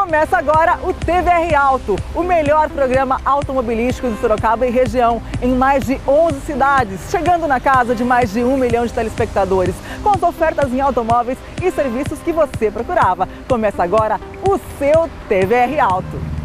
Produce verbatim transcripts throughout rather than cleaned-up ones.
Começa agora o T V R Auto, o melhor programa automobilístico de Sorocaba e região, em mais de onze cidades, chegando na casa de mais de um milhão de telespectadores, com as ofertas em automóveis e serviços que você procurava. Começa agora o seu T V R Auto.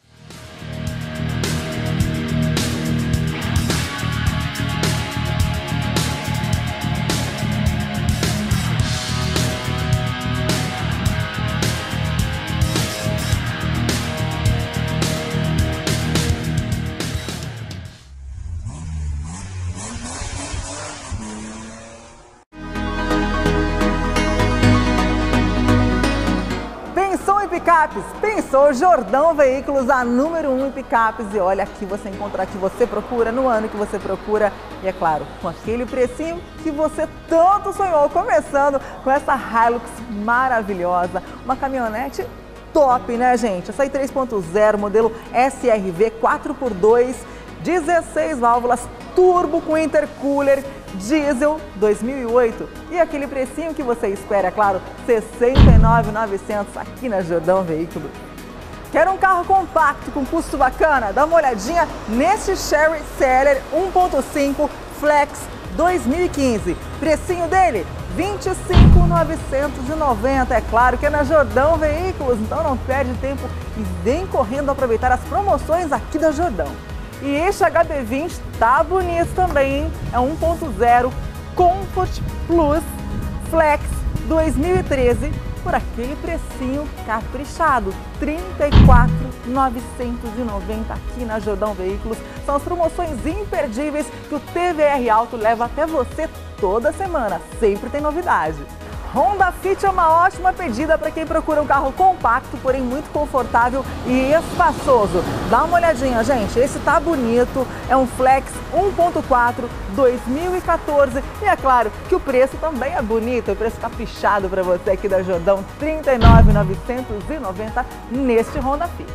Picapes, pensou Jordão Veículos, a número um em picapes, e olha, aqui você encontra o que você procura, no ano que você procura, e é claro, com aquele precinho que você tanto sonhou, começando com essa Hilux maravilhosa, uma caminhonete top, né, gente? Essa aí três ponto zero, modelo S R V quatro por dois, dezesseis válvulas, turbo com intercooler, diesel dois mil e oito, e aquele precinho que você espera, é claro, sessenta e nove mil e novecentos aqui na Jordão Veículos. Quer um carro compacto com custo bacana? Dá uma olhadinha nesse Chery Celery um ponto cinco Flex dois mil e quinze. Precinho dele vinte e cinco mil novecentos e noventa. É claro que é na Jordão Veículos, então não perde tempo e vem correndo aproveitar as promoções aqui da Jordão. E este H B vinte tá bonito também, hein? É um ponto zero Comfort Plus Flex dois mil e treze por aquele precinho caprichado, trinta e quatro mil novecentos e noventa aqui na Jordão Veículos. São as promoções imperdíveis que o T V R Auto leva até você toda semana, sempre tem novidade. Honda Fit é uma ótima pedida para quem procura um carro compacto, porém muito confortável e espaçoso. Dá uma olhadinha, gente, esse tá bonito, é um Flex um ponto quatro dois mil e quatorze, e é claro que o preço também é bonito, o preço caprichado para você aqui da Jordão, trinta e nove mil novecentos e noventa neste Honda Fit.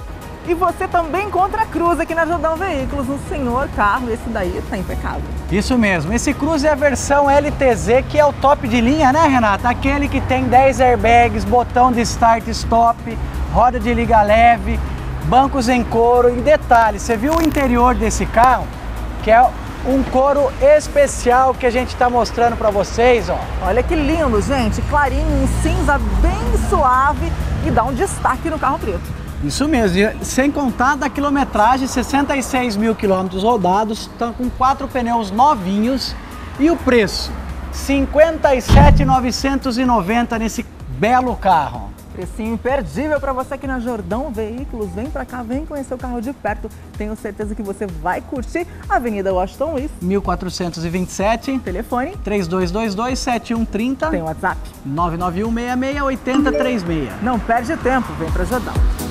E você também encontra a Cruz aqui na Jordão Veículos, um senhor carro, esse daí tá impecável. Isso mesmo, esse Cruz é a versão L T Z, que é o top de linha, né, Renata? Aquele que tem dez airbags, botão de start stop, roda de liga leve, bancos em couro. E detalhe, você viu o interior desse carro? Que é um couro especial que a gente está mostrando para vocês, ó. Olha que lindo, gente, clarinho, um cinza bem suave e dá um destaque no carro preto. Isso mesmo, e sem contar da quilometragem, sessenta e seis mil quilômetros rodados, estão com quatro pneus novinhos, e o preço, cinquenta e sete mil novecentos e noventa nesse belo carro. Precinho imperdível para você aqui na Jordão Veículos. Vem para cá, vem conhecer o carro de perto. Tenho certeza que você vai curtir. Avenida Washington Luiz, mil quatrocentos e vinte e sete. Telefone três dois dois dois, sete um três zero. Tem WhatsApp nove nove um, seis seis, oito zero três seis. Não perde tempo, vem para Jordão.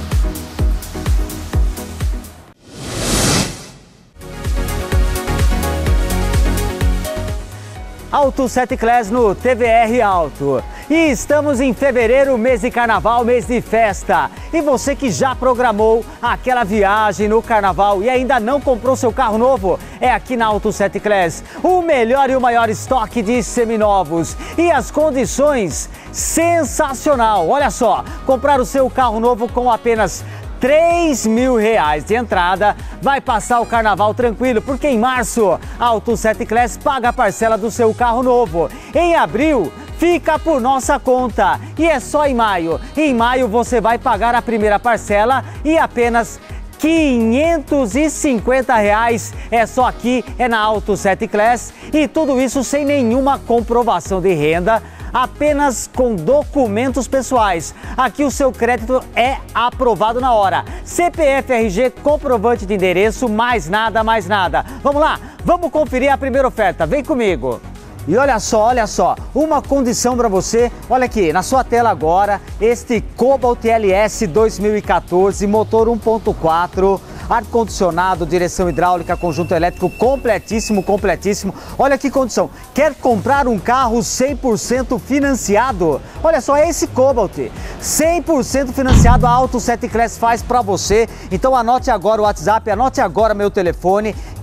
Auto sete Class no T V R Auto. E estamos em fevereiro, mês de carnaval, mês de festa. E você que já programou aquela viagem no carnaval e ainda não comprou seu carro novo, é aqui na Auto sete Class. O melhor e o maior estoque de seminovos. E as condições sensacional. Olha só, comprar o seu carro novo com apenas três mil reais de entrada, vai passar o carnaval tranquilo, porque em março a Auto sete Class paga a parcela do seu carro novo. Em abril fica por nossa conta e é só em maio. Em maio você vai pagar a primeira parcela e apenas quinhentos e cinquenta reais. É só aqui, é na Auto sete Class, e tudo isso sem nenhuma comprovação de renda, apenas com documentos pessoais. Aqui o seu crédito é aprovado na hora. C P F, R G, comprovante de endereço, mais nada, mais nada. Vamos lá, vamos conferir a primeira oferta. Vem comigo. E olha só, olha só, uma condição para você, olha aqui, na sua tela agora, este Cobalt L S dois mil e quatorze, motor um ponto quatro, ar-condicionado, direção hidráulica, conjunto elétrico completíssimo, completíssimo. Olha que condição, quer comprar um carro cem por cento financiado? Olha só, esse Cobalt, cem por cento financiado, a Auto sete Class faz para você. Então anote agora o WhatsApp, anote agora meu telefone,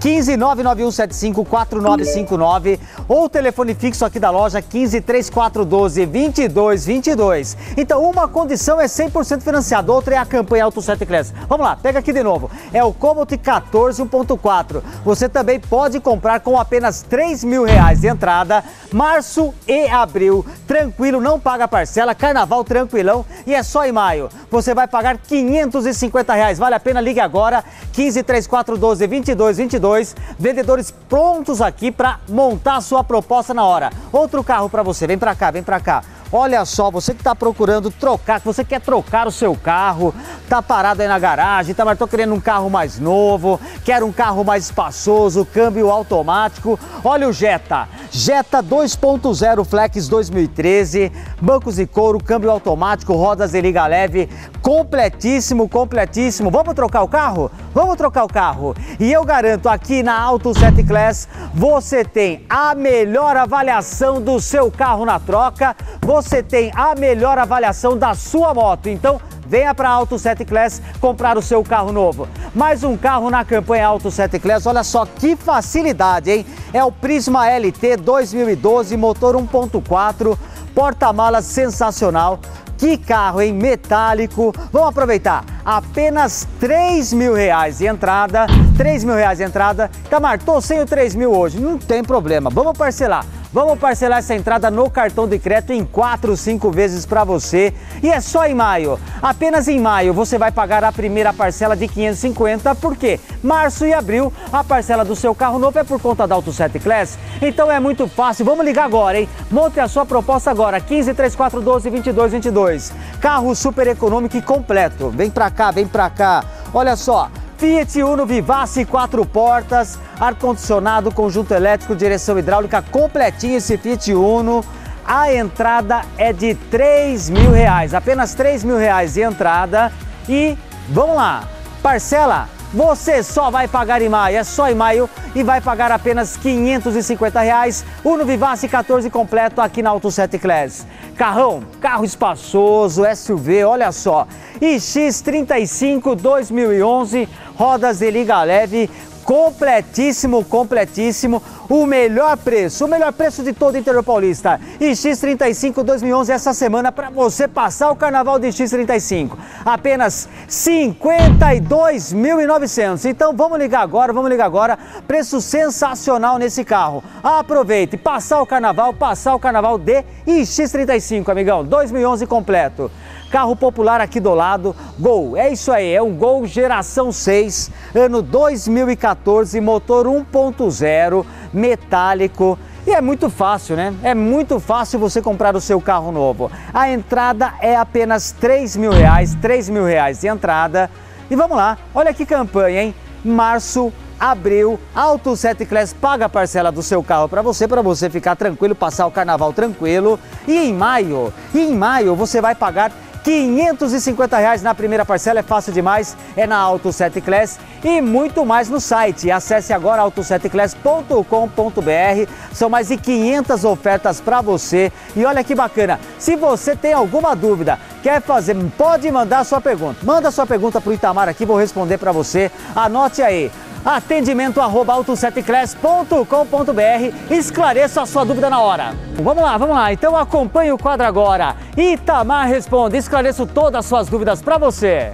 quinze, nove nove um sete cinco, quatro nove cinco nove ou o telefone fixo aqui da loja quinze, três quatro um dois, vinte e dois vinte e dois. Então, uma condição é cem por cento financiado, outra é a campanha Auto sete Class. Vamos lá, pega aqui de novo. É o Cobalt quatorze um ponto quatro. Você também pode comprar com apenas três mil reais de entrada, março e abril. Tranquilo, não paga parcela, carnaval tranquilão e é só em maio. Você vai pagar quinhentos e cinquenta reais. Vale a pena, ligue agora, quinze, três quatro um dois, vinte e dois vinte e dois. Vendedores prontos aqui para montar a sua proposta na hora. Outro carro para você, vem para cá, vem para cá. Olha só, você que está procurando trocar, que você quer trocar o seu carro, tá parado aí na garagem, tá, mas tô querendo um carro mais novo, quer um carro mais espaçoso, câmbio automático. Olha o Jetta, Jetta dois ponto zero Flex dois mil e treze, bancos de couro, câmbio automático, rodas de liga leve, completíssimo, completíssimo. Vamos trocar o carro? Vamos trocar o carro. E eu garanto, aqui na Auto sete Class, você tem a melhor avaliação do seu carro na troca, você tem a melhor avaliação da sua moto. Então, venha para a Auto sete Class comprar o seu carro novo. Mais um carro na campanha Auto sete Class, olha só que facilidade, hein? É o Prisma L T dois mil e doze, motor um ponto quatro, porta-malas sensacional. Que carro, hein? Metálico. Vamos aproveitar. Apenas três mil reais de entrada. três mil reais de entrada. Tamar, tô sem o três mil hoje. Não tem problema. Vamos parcelar. Vamos parcelar essa entrada no cartão de crédito em quatro, cinco vezes para você. E é só em maio. Apenas em maio você vai pagar a primeira parcela de quinhentos e cinquenta. Por quê? Março e abril, a parcela do seu carro novo é por conta da Auto sete Class. Então é muito fácil. Vamos ligar agora, hein? Monte a sua proposta agora. quinze, três quatro um dois, vinte e dois vinte e dois. Carro super econômico e completo. Vem pra cá, vem pra cá. Olha só. Fiat Uno Vivace, quatro portas, ar-condicionado, conjunto elétrico, direção hidráulica, completinho esse Fiat Uno. A entrada é de três mil reais, apenas três mil reais de entrada. E vamos lá, parcela, você só vai pagar em maio, é só em maio e vai pagar apenas quinhentos e cinquenta reais. Uno Vivace quatorze completo aqui na Auto sete Class. Carrão, carro espaçoso, S U V, olha só. I X trinta e cinco dois mil e onze, rodas de liga leve, completíssimo, completíssimo. O melhor preço, o melhor preço de todo o interior paulista. I X trinta e cinco dois mil e onze essa semana para você passar o carnaval de I X trinta e cinco. Apenas cinquenta e dois mil e novecentos. Então vamos ligar agora, vamos ligar agora. Preço sensacional nesse carro. Aproveite, passar o carnaval, passar o carnaval de I X trinta e cinco, amigão. dois mil e onze completo. Carro popular aqui do lado, Gol, é isso aí, é um Gol geração seis, ano dois mil e quatorze, motor um ponto zero, metálico. E é muito fácil, né? É muito fácil você comprar o seu carro novo. A entrada é apenas três mil reais, três mil reais de entrada. E vamos lá, olha que campanha, hein? Março, abril, Auto sete Class paga a parcela do seu carro para você, para você ficar tranquilo, passar o carnaval tranquilo. E em maio, e em maio você vai pagar quinhentos e cinquenta reais na primeira parcela, é fácil demais, é na Auto sete Class e muito mais no site. Acesse agora auto sete class ponto com ponto br, são mais de quinhentas ofertas para você. E olha que bacana, se você tem alguma dúvida, quer fazer, pode mandar sua pergunta. Manda sua pergunta para o Itamar aqui, vou responder para você. Anote aí. Atendimento arroba auto sete class ponto com ponto br, esclareça a sua dúvida na hora. Vamos lá, vamos lá, então acompanhe o quadro agora. Itamar Responde, esclareço todas as suas dúvidas para você.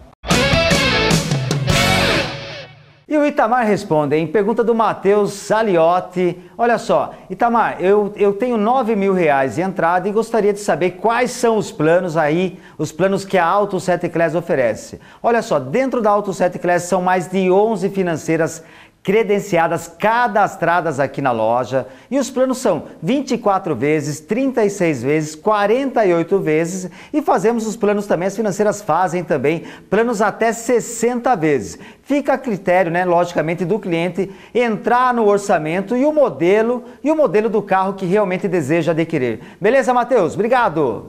E o Itamar Responde, em pergunta do Matheus Saliotti. Olha só, Itamar, eu, eu tenho nove mil reais de entrada e gostaria de saber quais são os planos aí, os planos que a Auto sete Class oferece. Olha só, dentro da Auto sete Class são mais de onze financeiras credenciadas, cadastradas aqui na loja, e os planos são vinte e quatro vezes, trinta e seis vezes, quarenta e oito vezes, e fazemos os planos também, as financeiras fazem também planos até sessenta vezes. Fica a critério, né, logicamente, do cliente entrar no orçamento e o modelo, e o modelo do carro que realmente deseja adquirir. Beleza, Matheus? Obrigado!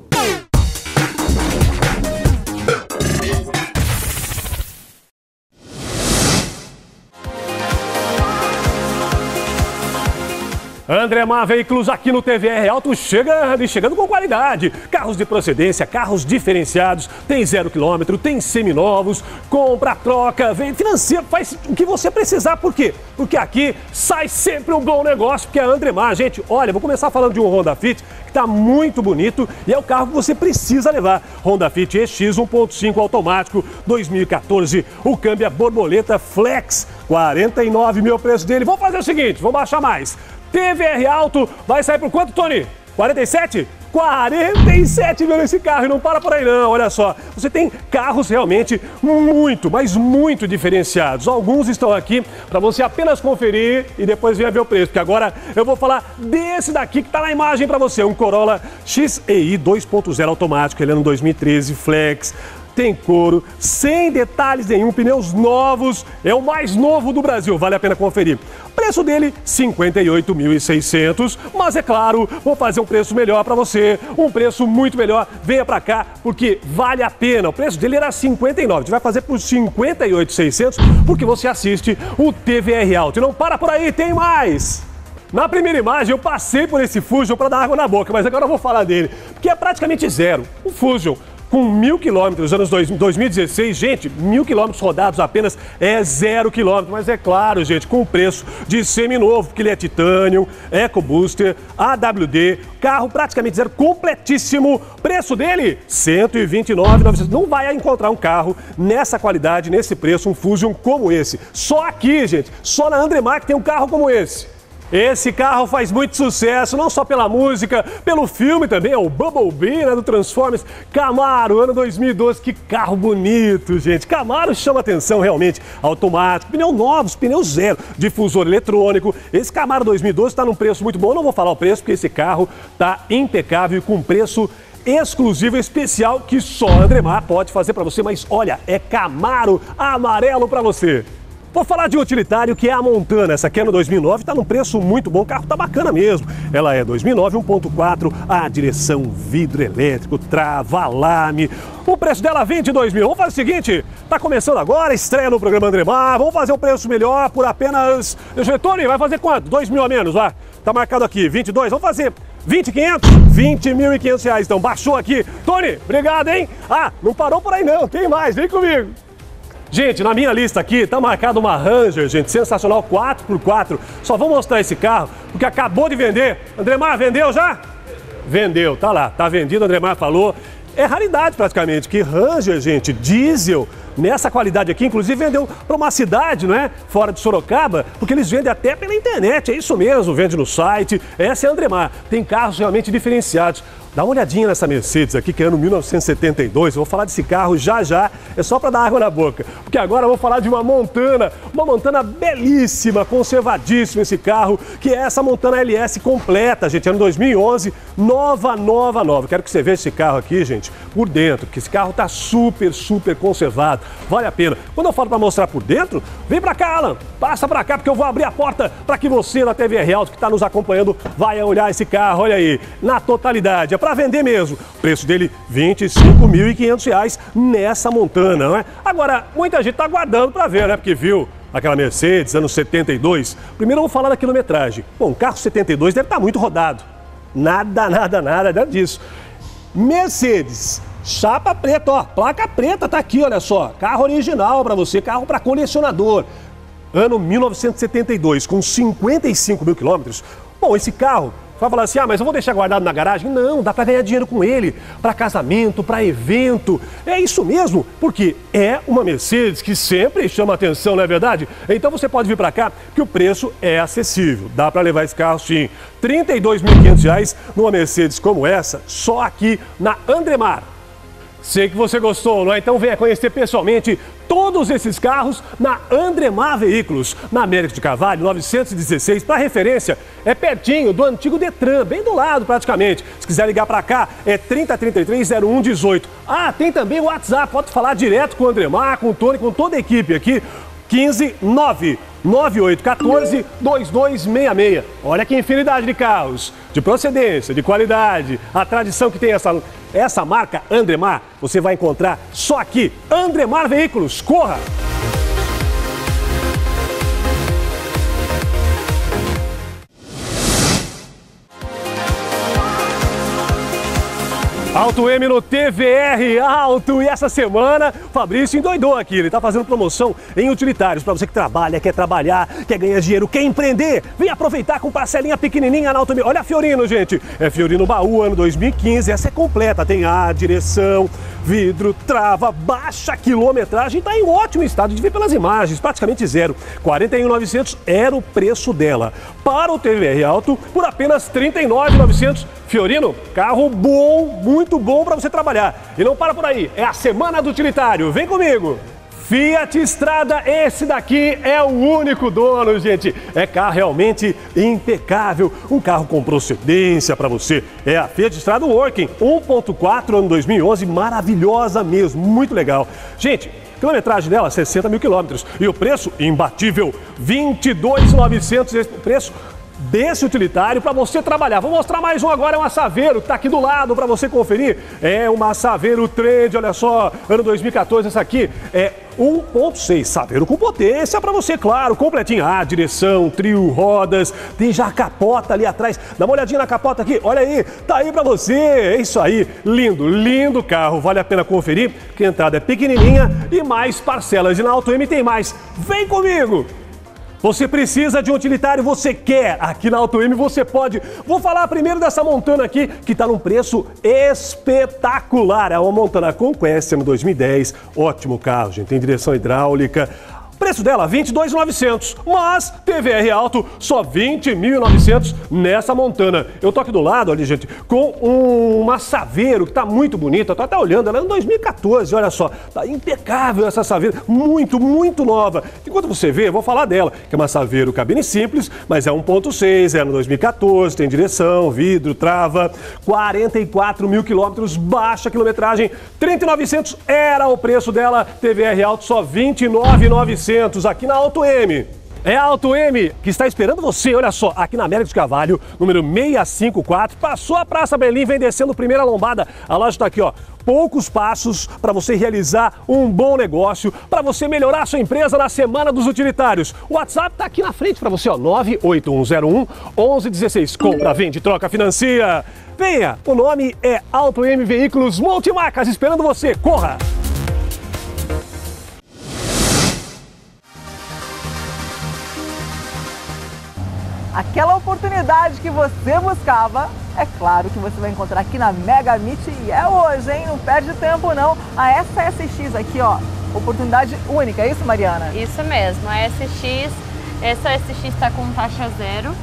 Andremar Veículos aqui no T V R Auto chegando e chegando com qualidade. Carros de procedência, carros diferenciados, tem zero quilômetro, tem seminovos, compra, troca, vem, financia, faz o que você precisar. Por quê? Porque aqui sai sempre um bom negócio, porque é a Andremar, gente, olha, vou começar falando de um Honda Fit que está muito bonito e é o carro que você precisa levar. Honda Fit E X um ponto cinco automático, dois mil e quatorze, o câmbio é borboleta Flex, quarenta e nove mil o preço dele. Vamos fazer o seguinte, vamos baixar mais. T V R Auto vai sair por quanto, Tony? quarenta e sete? quarenta e sete mil nesse carro e não para por aí não, olha só. Você tem carros realmente muito, mas muito diferenciados. Alguns estão aqui para você apenas conferir e depois vir ver o preço. Porque agora eu vou falar desse daqui que está na imagem para você. Um Corolla X E I dois ponto zero automático, ele é no dois mil e treze, Flex. Tem couro, sem detalhes nenhum, pneus novos, é o mais novo do Brasil, vale a pena conferir. Preço dele, cinquenta e oito mil e seiscentos, mas é claro, vou fazer um preço melhor para você, um preço muito melhor, venha para cá, porque vale a pena. O preço dele era cinquenta e nove, a gente vai fazer por cinquenta e oito mil e seiscentos, porque você assiste o T V R Auto. E não para por aí, tem mais! Na primeira imagem eu passei por esse Fusion para dar água na boca, mas agora eu vou falar dele, porque é praticamente zero. O Fusion, com mil quilômetros, anos dois mil e dezesseis, gente, mil quilômetros rodados apenas é zero quilômetro. Mas é claro, gente, com o preço de seminovo, porque ele é Titanium, EcoBooster, A W D, carro praticamente zero, completíssimo. Preço dele, cento e vinte e nove mil e novecentos. Não vai encontrar um carro nessa qualidade, nesse preço, um Fusion como esse. Só aqui, gente, só na Andremar que tem um carro como esse. Esse carro faz muito sucesso, não só pela música, pelo filme também, é o Bumblebee, né, do Transformers. Camaro, ano dois mil e doze, que carro bonito, gente. Camaro chama atenção realmente, automático, pneu novos, pneu zero, difusor eletrônico. Esse Camaro dois mil e doze está num preço muito bom, eu não vou falar o preço porque esse carro está impecável e com preço exclusivo, especial, que só a Andremar pode fazer para você, mas olha, é Camaro amarelo para você. Vou falar de um utilitário que é a Montana. Essa aqui é no dois mil e nove, está num preço muito bom, o carro tá bacana mesmo. Ela é dois mil e nove, um ponto quatro, a direção vidro elétrico, trava, alarme. O preço dela vinte e dois mil. Vamos fazer o seguinte, tá começando agora, estreia no programa Andremar, vamos fazer um preço melhor por apenas... Tony, vai fazer quanto? dois mil a menos, vai. Tá marcado aqui, vinte e dois, vamos fazer vinte e quinhentos? vinte mil e quinhentos reais, então baixou aqui. Tony, obrigado, hein? Ah, não parou por aí não, tem mais, vem comigo. Gente, na minha lista aqui tá marcado uma Ranger, gente, sensacional, quatro por quatro. Só vou mostrar esse carro, porque acabou de vender. Andremar, vendeu já? Vendeu, tá lá, tá vendido, Andremar falou. É raridade praticamente, que Ranger, gente, diesel, nessa qualidade aqui, inclusive vendeu para uma cidade, não é? Fora de Sorocaba, porque eles vendem até pela internet, é isso mesmo, vende no site. Essa é a Andremar, tem carros realmente diferenciados. Dá uma olhadinha nessa Mercedes aqui, que é ano mil novecentos e setenta e dois. Eu vou falar desse carro já já, é só para dar água na boca. Porque agora eu vou falar de uma Montana, uma Montana belíssima, conservadíssima esse carro, que é essa Montana L S completa, gente, ano dois mil e onze, nova, nova, nova. Quero que você veja esse carro aqui, gente, por dentro, porque esse carro tá super, super conservado. Vale a pena. Quando eu falo para mostrar por dentro, vem para cá, Alan, passa para cá, porque eu vou abrir a porta para que você, na T V R Auto, que está nos acompanhando, vai olhar esse carro, olha aí, na totalidade. É para vender mesmo. O preço dele, vinte e cinco mil e quinhentos reais nessa Montana, não é? Agora, muita gente tá aguardando para ver, né? Porque viu aquela Mercedes, anos setenta e dois. Primeiro eu vou falar da quilometragem. Bom, o carro setenta e dois deve estar muito rodado. Nada, nada, nada, nada disso. Mercedes, chapa preta, ó, placa preta tá aqui, olha só. Carro original para você, carro para colecionador. Ano mil novecentos e setenta e dois, com cinquenta e cinco mil quilômetros. Bom, esse carro... Vai falar assim, ah, mas eu vou deixar guardado na garagem? Não, dá para ganhar dinheiro com ele, para casamento, para evento. É isso mesmo, porque é uma Mercedes que sempre chama atenção, não é verdade? Então você pode vir para cá, que o preço é acessível. Dá para levar esse carro, sim. trinta e dois mil e quinhentos reais numa Mercedes como essa, só aqui na Andremar. Sei que você gostou, não é? Então venha conhecer pessoalmente todos esses carros na Andremar Veículos, na Américo de Carvalho, novecentos e dezesseis. Para referência, é pertinho do antigo Detran, bem do lado praticamente. Se quiser ligar para cá, é trinta, trinta e três, zero um, dezoito. Ah, tem também o WhatsApp, pode falar direto com o Andremar, com o Tony, com toda a equipe aqui. quinze, nove, nove oito um quatro, dois dois seis seis. Olha que infinidade de carros, de procedência, de qualidade, a tradição que tem essa... Essa marca Andremar, você vai encontrar só aqui. Andremar Veículos, corra! Auto M no T V R Auto, e essa semana o Fabrício endoidou aqui, ele tá fazendo promoção em utilitários para você que trabalha, quer trabalhar, quer ganhar dinheiro, quer empreender, vem aproveitar com parcelinha pequenininha na Auto M. Olha a Fiorino, gente, é Fiorino Baú, ano dois mil e quinze, essa é completa, tem ar, direção, vidro, trava, baixa quilometragem, tá em ótimo estado de ver pelas imagens, praticamente zero, quarenta e um mil e novecentos era o preço dela. Para o T V R Auto, por apenas trinta e nove mil e novecentos. Fiorino, carro bom, muito bom para você trabalhar. E não para por aí, é a semana do utilitário. Vem comigo! Fiat Strada, esse daqui é o único dono, gente. É carro realmente impecável, um carro com procedência para você. É a Fiat Strada Working um ponto quatro, ano dois mil e onze, maravilhosa mesmo, muito legal. Gente, a quilometragem dela, sessenta mil quilômetros. E o preço, imbatível, vinte e dois mil e novecentos, esse preço desse utilitário para você trabalhar. Vou mostrar mais um agora, é uma Saveiro, que tá aqui do lado para você conferir. É uma Saveiro Trend, olha só, ano dois mil e quatorze, essa aqui é um ponto seis, Saveiro com potência para você, claro, completinho. Ah, direção, trio, rodas, tem já a capota ali atrás. Dá uma olhadinha na capota aqui, olha aí, tá aí para você. É isso aí, lindo, lindo carro, vale a pena conferir, que a entrada é pequenininha e mais parcelas. E na Auto M tem mais. Vem comigo! Você precisa de um utilitário, você quer, aqui na Auto M você pode. Vou falar primeiro dessa Montana aqui, que está num preço espetacular. É uma Montana Conquest, ano dois mil e dez, ótimo carro, gente, tem direção hidráulica. O preço dela, vinte e dois mil e novecentos, mas T V R Auto, só vinte mil e novecentos nessa Montana. Eu tô aqui do lado ali, gente, com um, uma Saveiro que tá muito bonita, tô até olhando, ela é em dois mil e quatorze, olha só, tá impecável essa Saveiro, muito, muito nova. Enquanto você vê, eu vou falar dela, que é uma Saveiro cabine simples, mas é um ponto seis, é no dois mil e quatorze, tem direção, vidro, trava, quarenta e quatro mil quilômetros, baixa quilometragem, trinta mil e novecentos era o preço dela, T V R Auto, só vinte e nove mil e novecentos. Aqui na Auto M. É a Auto M que está esperando você, olha só, aqui na Américo de Carvalho, número seiscentos e cinquenta e quatro, passou a Praça Berlim, vem descendo primeira lombada, a loja está aqui, ó, poucos passos para você realizar um bom negócio, para você melhorar a sua empresa na Semana dos Utilitários. O WhatsApp está aqui na frente para você, ó, nove oito um zero um, onze dezesseis, compra, vende, troca, financia. Venha, o nome é Auto M Veículos Multimarcas, esperando você, corra! Aquela oportunidade que você buscava, é claro que você vai encontrar aqui na Mega Meet e é hoje, hein? Não perde tempo não. A S S X aqui, ó, oportunidade única, é isso, Mariana? Isso mesmo, a S X, essa S X está com taxa zero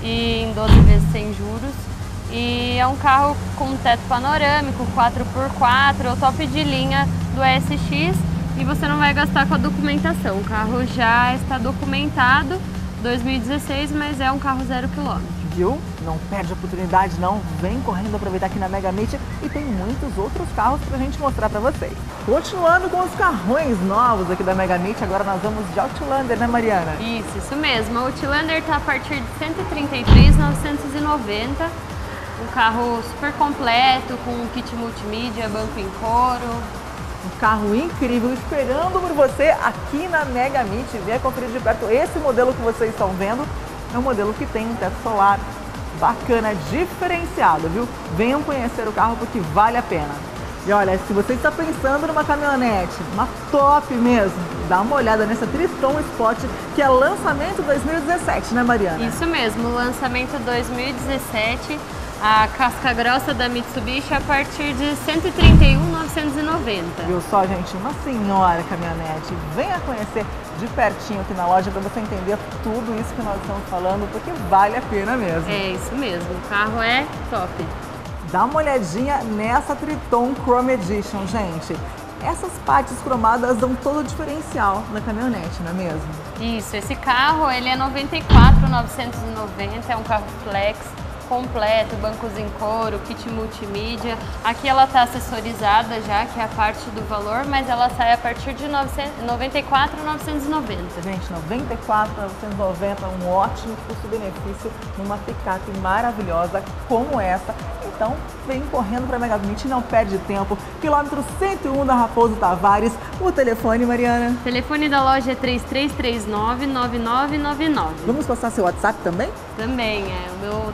e em doze vezes sem juros. E é um carro com teto panorâmico, quatro por quatro, é o top de linha do S X e você não vai gastar com a documentação. O carro já está documentado. dois mil e dezesseis, mas é um carro zero quilômetro. Viu? Não perde a oportunidade não, vem correndo aproveitar aqui na Mega Meet e tem muitos outros carros pra gente mostrar pra vocês. Continuando com os carrões novos aqui da Mega Meet, agora nós vamos de Outlander, né, Mariana? Isso, isso mesmo. O Outlander tá a partir de cento e trinta e três mil novecentos e noventa, um carro super completo, com kit multimídia, banco em couro. Um carro incrível esperando por você aqui na Mega Meet. Venha conferir de perto esse modelo que vocês estão vendo. É um modelo que tem um teto solar bacana, diferenciado, viu? Venham conhecer o carro porque vale a pena. E olha, se você está pensando numa caminhonete, uma top mesmo, dá uma olhada nessa Triton Sport, que é lançamento dois mil e dezessete, né, Mariana? Isso mesmo, lançamento dois mil e dezessete. A casca grossa da Mitsubishi a partir de cento e trinta e um mil novecentos e noventa. Viu só, gente? Uma senhora caminhonete. Venha conhecer de pertinho aqui na loja para você entender tudo isso que nós estamos falando, porque vale a pena mesmo. É isso mesmo, o carro é top. Dá uma olhadinha nessa Triton Chrome Edition, gente. Essas partes cromadas dão todo o diferencial na caminhonete, não é mesmo? Isso, esse carro ele é noventa e quatro mil novecentos e noventa, é um carro flex, completo, bancos em couro, kit multimídia. Aqui ela está assessorizada já, que é a parte do valor, mas ela sai a partir de noventa e quatro mil novecentos e noventa. Gente, noventa e quatro mil novecentos e noventa, um ótimo custo-benefício numa picape maravilhosa como essa. Então, vem correndo para a Mega Meet, não perde tempo. Quilômetro cento e um da Raposo Tavares. O telefone, Mariana? O telefone da loja é três três três nove, nove nove nove nove. Vamos passar seu WhatsApp também? Também, é. O meu telefone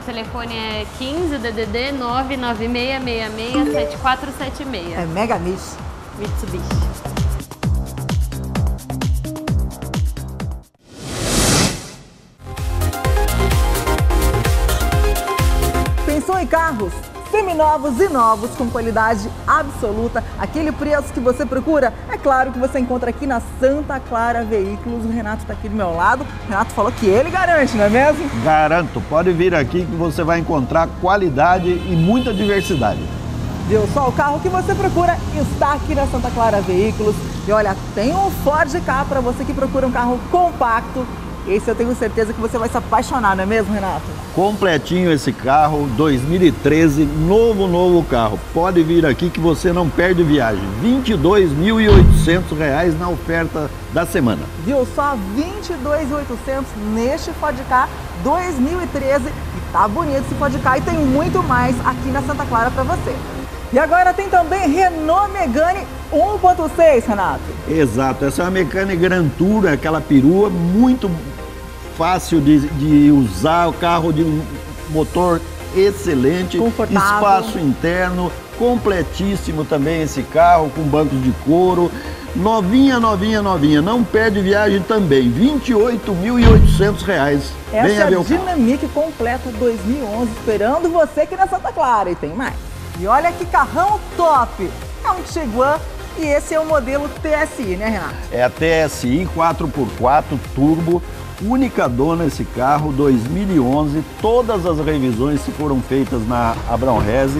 telefone é quinze, D D D nove nove seis seis seis sete quatro sete seis. É Mega Mix. Mitsubishi. Pensou em carros seminovos e novos com qualidade absoluta, aquele preço que você procura? É claro que você encontra aqui na Santa Clara Veículos. O Renato está aqui do meu lado. O Renato falou que ele garante, não é mesmo? Garanto, pode vir aqui que você vai encontrar qualidade e muita diversidade. Viu só? O carro que você procura está aqui na Santa Clara Veículos. E olha, tem um Ford Ka para você que procura um carro compacto. Esse eu tenho certeza que você vai se apaixonar, não é mesmo, Renato? Completinho esse carro, dois mil e treze, novo, novo carro. Pode vir aqui que você não perde viagem. vinte e dois mil e oitocentos reais na oferta da semana. Viu só? vinte e dois mil e oitocentos neste Ford Ka dois mil e treze. E tá bonito esse Ford Ka e tem muito mais aqui na Santa Clara para você. E agora tem também Renault Megane um ponto seis, Renato. Exato, essa é uma Megane Grand Tour, aquela perua muito fácil de, de usar, o carro de um motor excelente, confortável, espaço interno, completíssimo também esse carro, com bancos de couro, novinha, novinha, novinha, não perde viagem também, vinte e oito mil e oitocentos reais. Essa Venha é ver a o carro. Dynamic completa dois mil e onze, esperando você aqui na Santa Clara, e tem mais. E olha que carrão top! É um Tiguan e esse é o modelo T S I, né, Renato? É a T S I quatro por quatro Turbo, única dona esse carro, dois mil e onze, todas as revisões que foram feitas na Abrão Reze,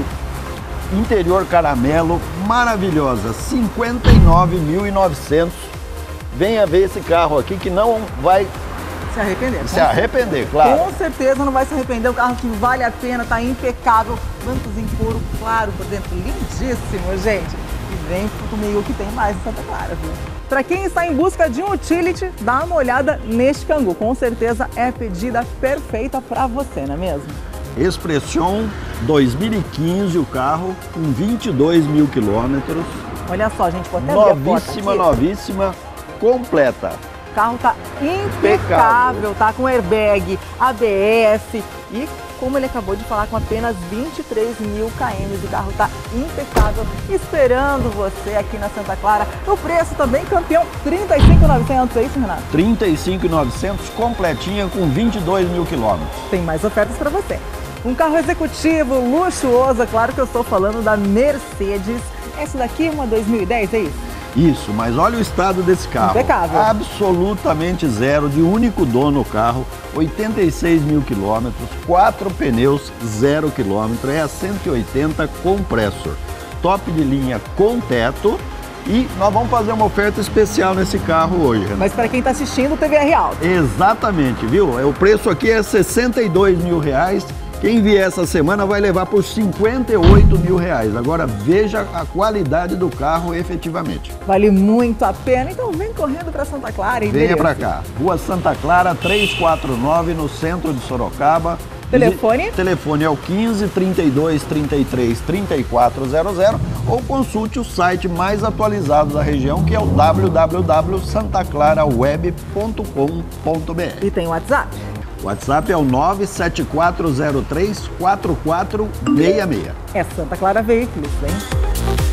interior caramelo, maravilhosa, cinquenta e nove mil e novecentos. Venha ver esse carro aqui que não vai Se arrepender. se arrepender, claro. Com certeza não vai se arrepender, é um carro que vale a pena, tá impecável, bancos em couro claro por dentro, lindíssimo, gente. E vem comigo que tem mais em Santa Clara, viu? Para quem está em busca de um utility, dá uma olhada neste Kangoo, com certeza é a pedida perfeita para você, não é mesmo? Expression dois mil e quinze, o carro com vinte e dois mil quilômetros. Olha só, gente, vou até abrir a porta Novíssima, aqui. novíssima, completa. O carro tá impecável, tá com airbag, A B S e, como ele acabou de falar, com apenas vinte e três mil quilômetros, o carro tá impecável, esperando você aqui na Santa Clara. O preço também, campeão, trinta e cinco mil e novecentos, é isso, Renato? trinta e cinco mil e novecentos, completinha com vinte e dois mil quilômetros. Tem mais ofertas para você. Um carro executivo, luxuoso, é claro que eu estou falando da Mercedes. Essa daqui é uma dois mil e dez, é isso? Isso, mas olha o estado desse carro. Impecável. Absolutamente zero, de único dono o carro, oitenta e seis mil quilômetros, quatro pneus, zero quilômetro, é a cento e oitenta compressor. Top de linha com teto e nós vamos fazer uma oferta especial nesse carro hoje, Renato. Mas para quem está assistindo, o T V R Alto. Exatamente, viu? O preço aqui é sessenta e dois mil reais. Quem vier essa semana vai levar por cinquenta e oito mil reais. Agora veja a qualidade do carro efetivamente. Vale muito a pena, então vem correndo para Santa Clara. Venha para cá, Rua Santa Clara, trezentos e quarenta e nove, no centro de Sorocaba. Telefone? O telefone é o quinze, trinta e dois, trinta e três, trinta e quatro zero zero ou consulte o site mais atualizado da região, que é o w w w ponto santa clara web ponto com ponto b r. E tem o WhatsApp? O WhatsApp é o nove sete quatro zero três, quatro quatro seis seis. É Santa Clara Veículos, hein?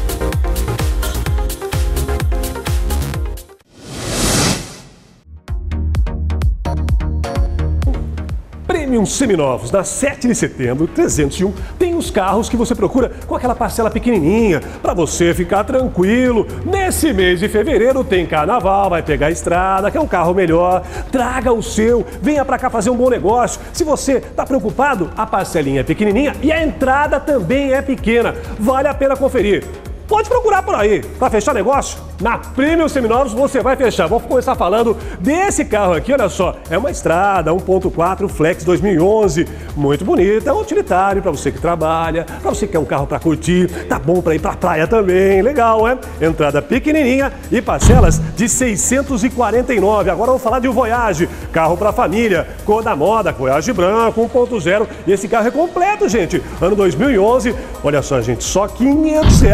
Premium Seminovos, na sete de setembro, trezentos e um, tem os carros que você procura com aquela parcela pequenininha, para você ficar tranquilo. Nesse mês de fevereiro tem carnaval, vai pegar a estrada, quer um carro melhor, traga o seu, venha para cá fazer um bom negócio. Se você está preocupado, a parcelinha é pequenininha e a entrada também é pequena. Vale a pena conferir. Pode procurar por aí, para fechar negócio, na Premium Seminovos você vai fechar. Vamos começar falando desse carro aqui, olha só, é uma estrada um ponto quatro Flex dois mil e onze, muito bonita, é um utilitário para você que trabalha, para você que quer um carro para curtir, tá bom para ir para praia também, legal, é? Entrada pequenininha e parcelas de seiscentos e quarenta e nove. Agora vamos falar de um Voyage, carro para família, cor da moda, Voyage branco, um ponto zero, e esse carro é completo, gente, ano dois mil e onze, olha só, gente, só quinhentos reais de entrada.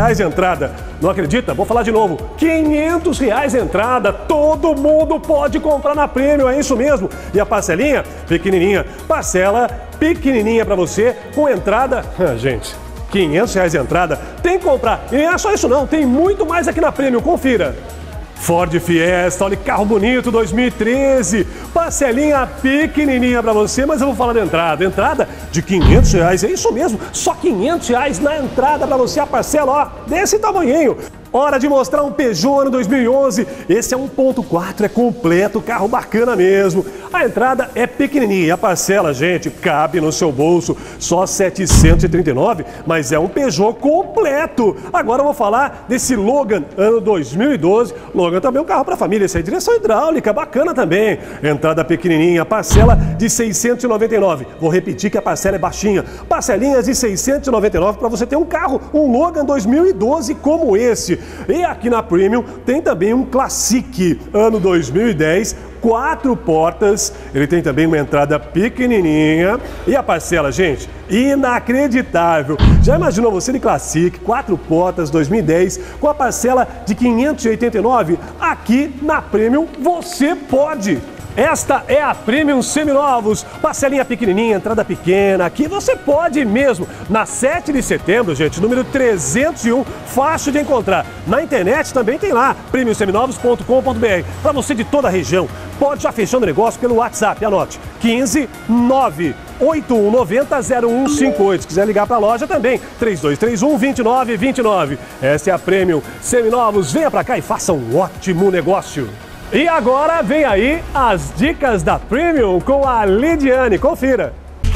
entrada. Não acredita? Vou falar de novo. quinhentos reais a entrada. Todo mundo pode comprar na Premium, é isso mesmo. E a parcelinha? Pequenininha. Parcela pequenininha para você com entrada... Ah, gente, quinhentos reais a entrada. Tem que comprar. E não é só isso não, tem muito mais aqui na Premium. Confira. Ford Fiesta, olha que carro bonito, dois mil e treze, parcelinha pequenininha para você, mas eu vou falar da entrada, entrada de quinhentos reais, é isso mesmo, só quinhentos reais na entrada para você, a parcela, ó, desse tamanhinho. Hora de mostrar um Peugeot ano dois mil e onze, esse é um ponto quatro, é completo, carro bacana mesmo. A entrada é pequenininha, a parcela, gente, cabe no seu bolso, só setecentos e trinta e nove reais, mas é um Peugeot completo. Agora eu vou falar desse Logan ano dois mil e doze, Logan também é um carro para família, esse é direção hidráulica, bacana também. Entrada pequenininha, parcela de seiscentos e noventa e nove reais, vou repetir que a parcela é baixinha, parcelinhas de seiscentos e noventa e nove reais para você ter um carro, um Logan dois mil e doze como esse. E aqui na Premium tem também um Classic ano dois mil e dez, quatro portas, ele tem também uma entrada pequenininha e a parcela, gente, inacreditável. Já imaginou você de Classic, quatro portas, dois mil e dez, com a parcela de quinhentos e oitenta e nove reais? Aqui na Premium você pode. Esta é a Premium Seminovos, parcelinha pequenininha, entrada pequena, aqui você pode mesmo. Na sete de setembro, gente, número trezentos e um, fácil de encontrar. Na internet também tem lá, premium seminovos ponto com ponto br. Para você de toda a região, pode já fechando o negócio pelo WhatsApp, anote, quinze nove oito um nove zero zero um cinco oito. Se quiser ligar para a loja também, três dois três um, dois nove dois nove. Essa é a Premium Seminovos, venha para cá e faça um ótimo negócio. E agora vem aí as dicas da Premium com a Lidiane, confira.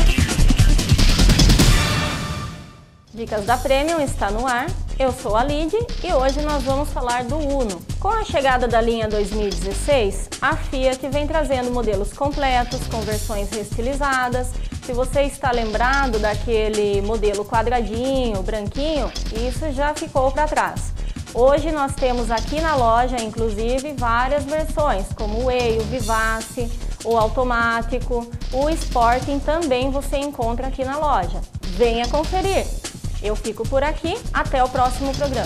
Dicas da Premium está no ar, eu sou a Lid e hoje nós vamos falar do Uno. Com a chegada da linha dois mil e dezesseis, a Fiat vem trazendo modelos completos, com versões reestilizadas. Se você está lembrado daquele modelo quadradinho, branquinho, isso já ficou para trás. Hoje nós temos aqui na loja, inclusive, várias versões, como o E I, o Vivace, o automático, o Sporting também você encontra aqui na loja. Venha conferir! Eu fico por aqui, até o próximo programa.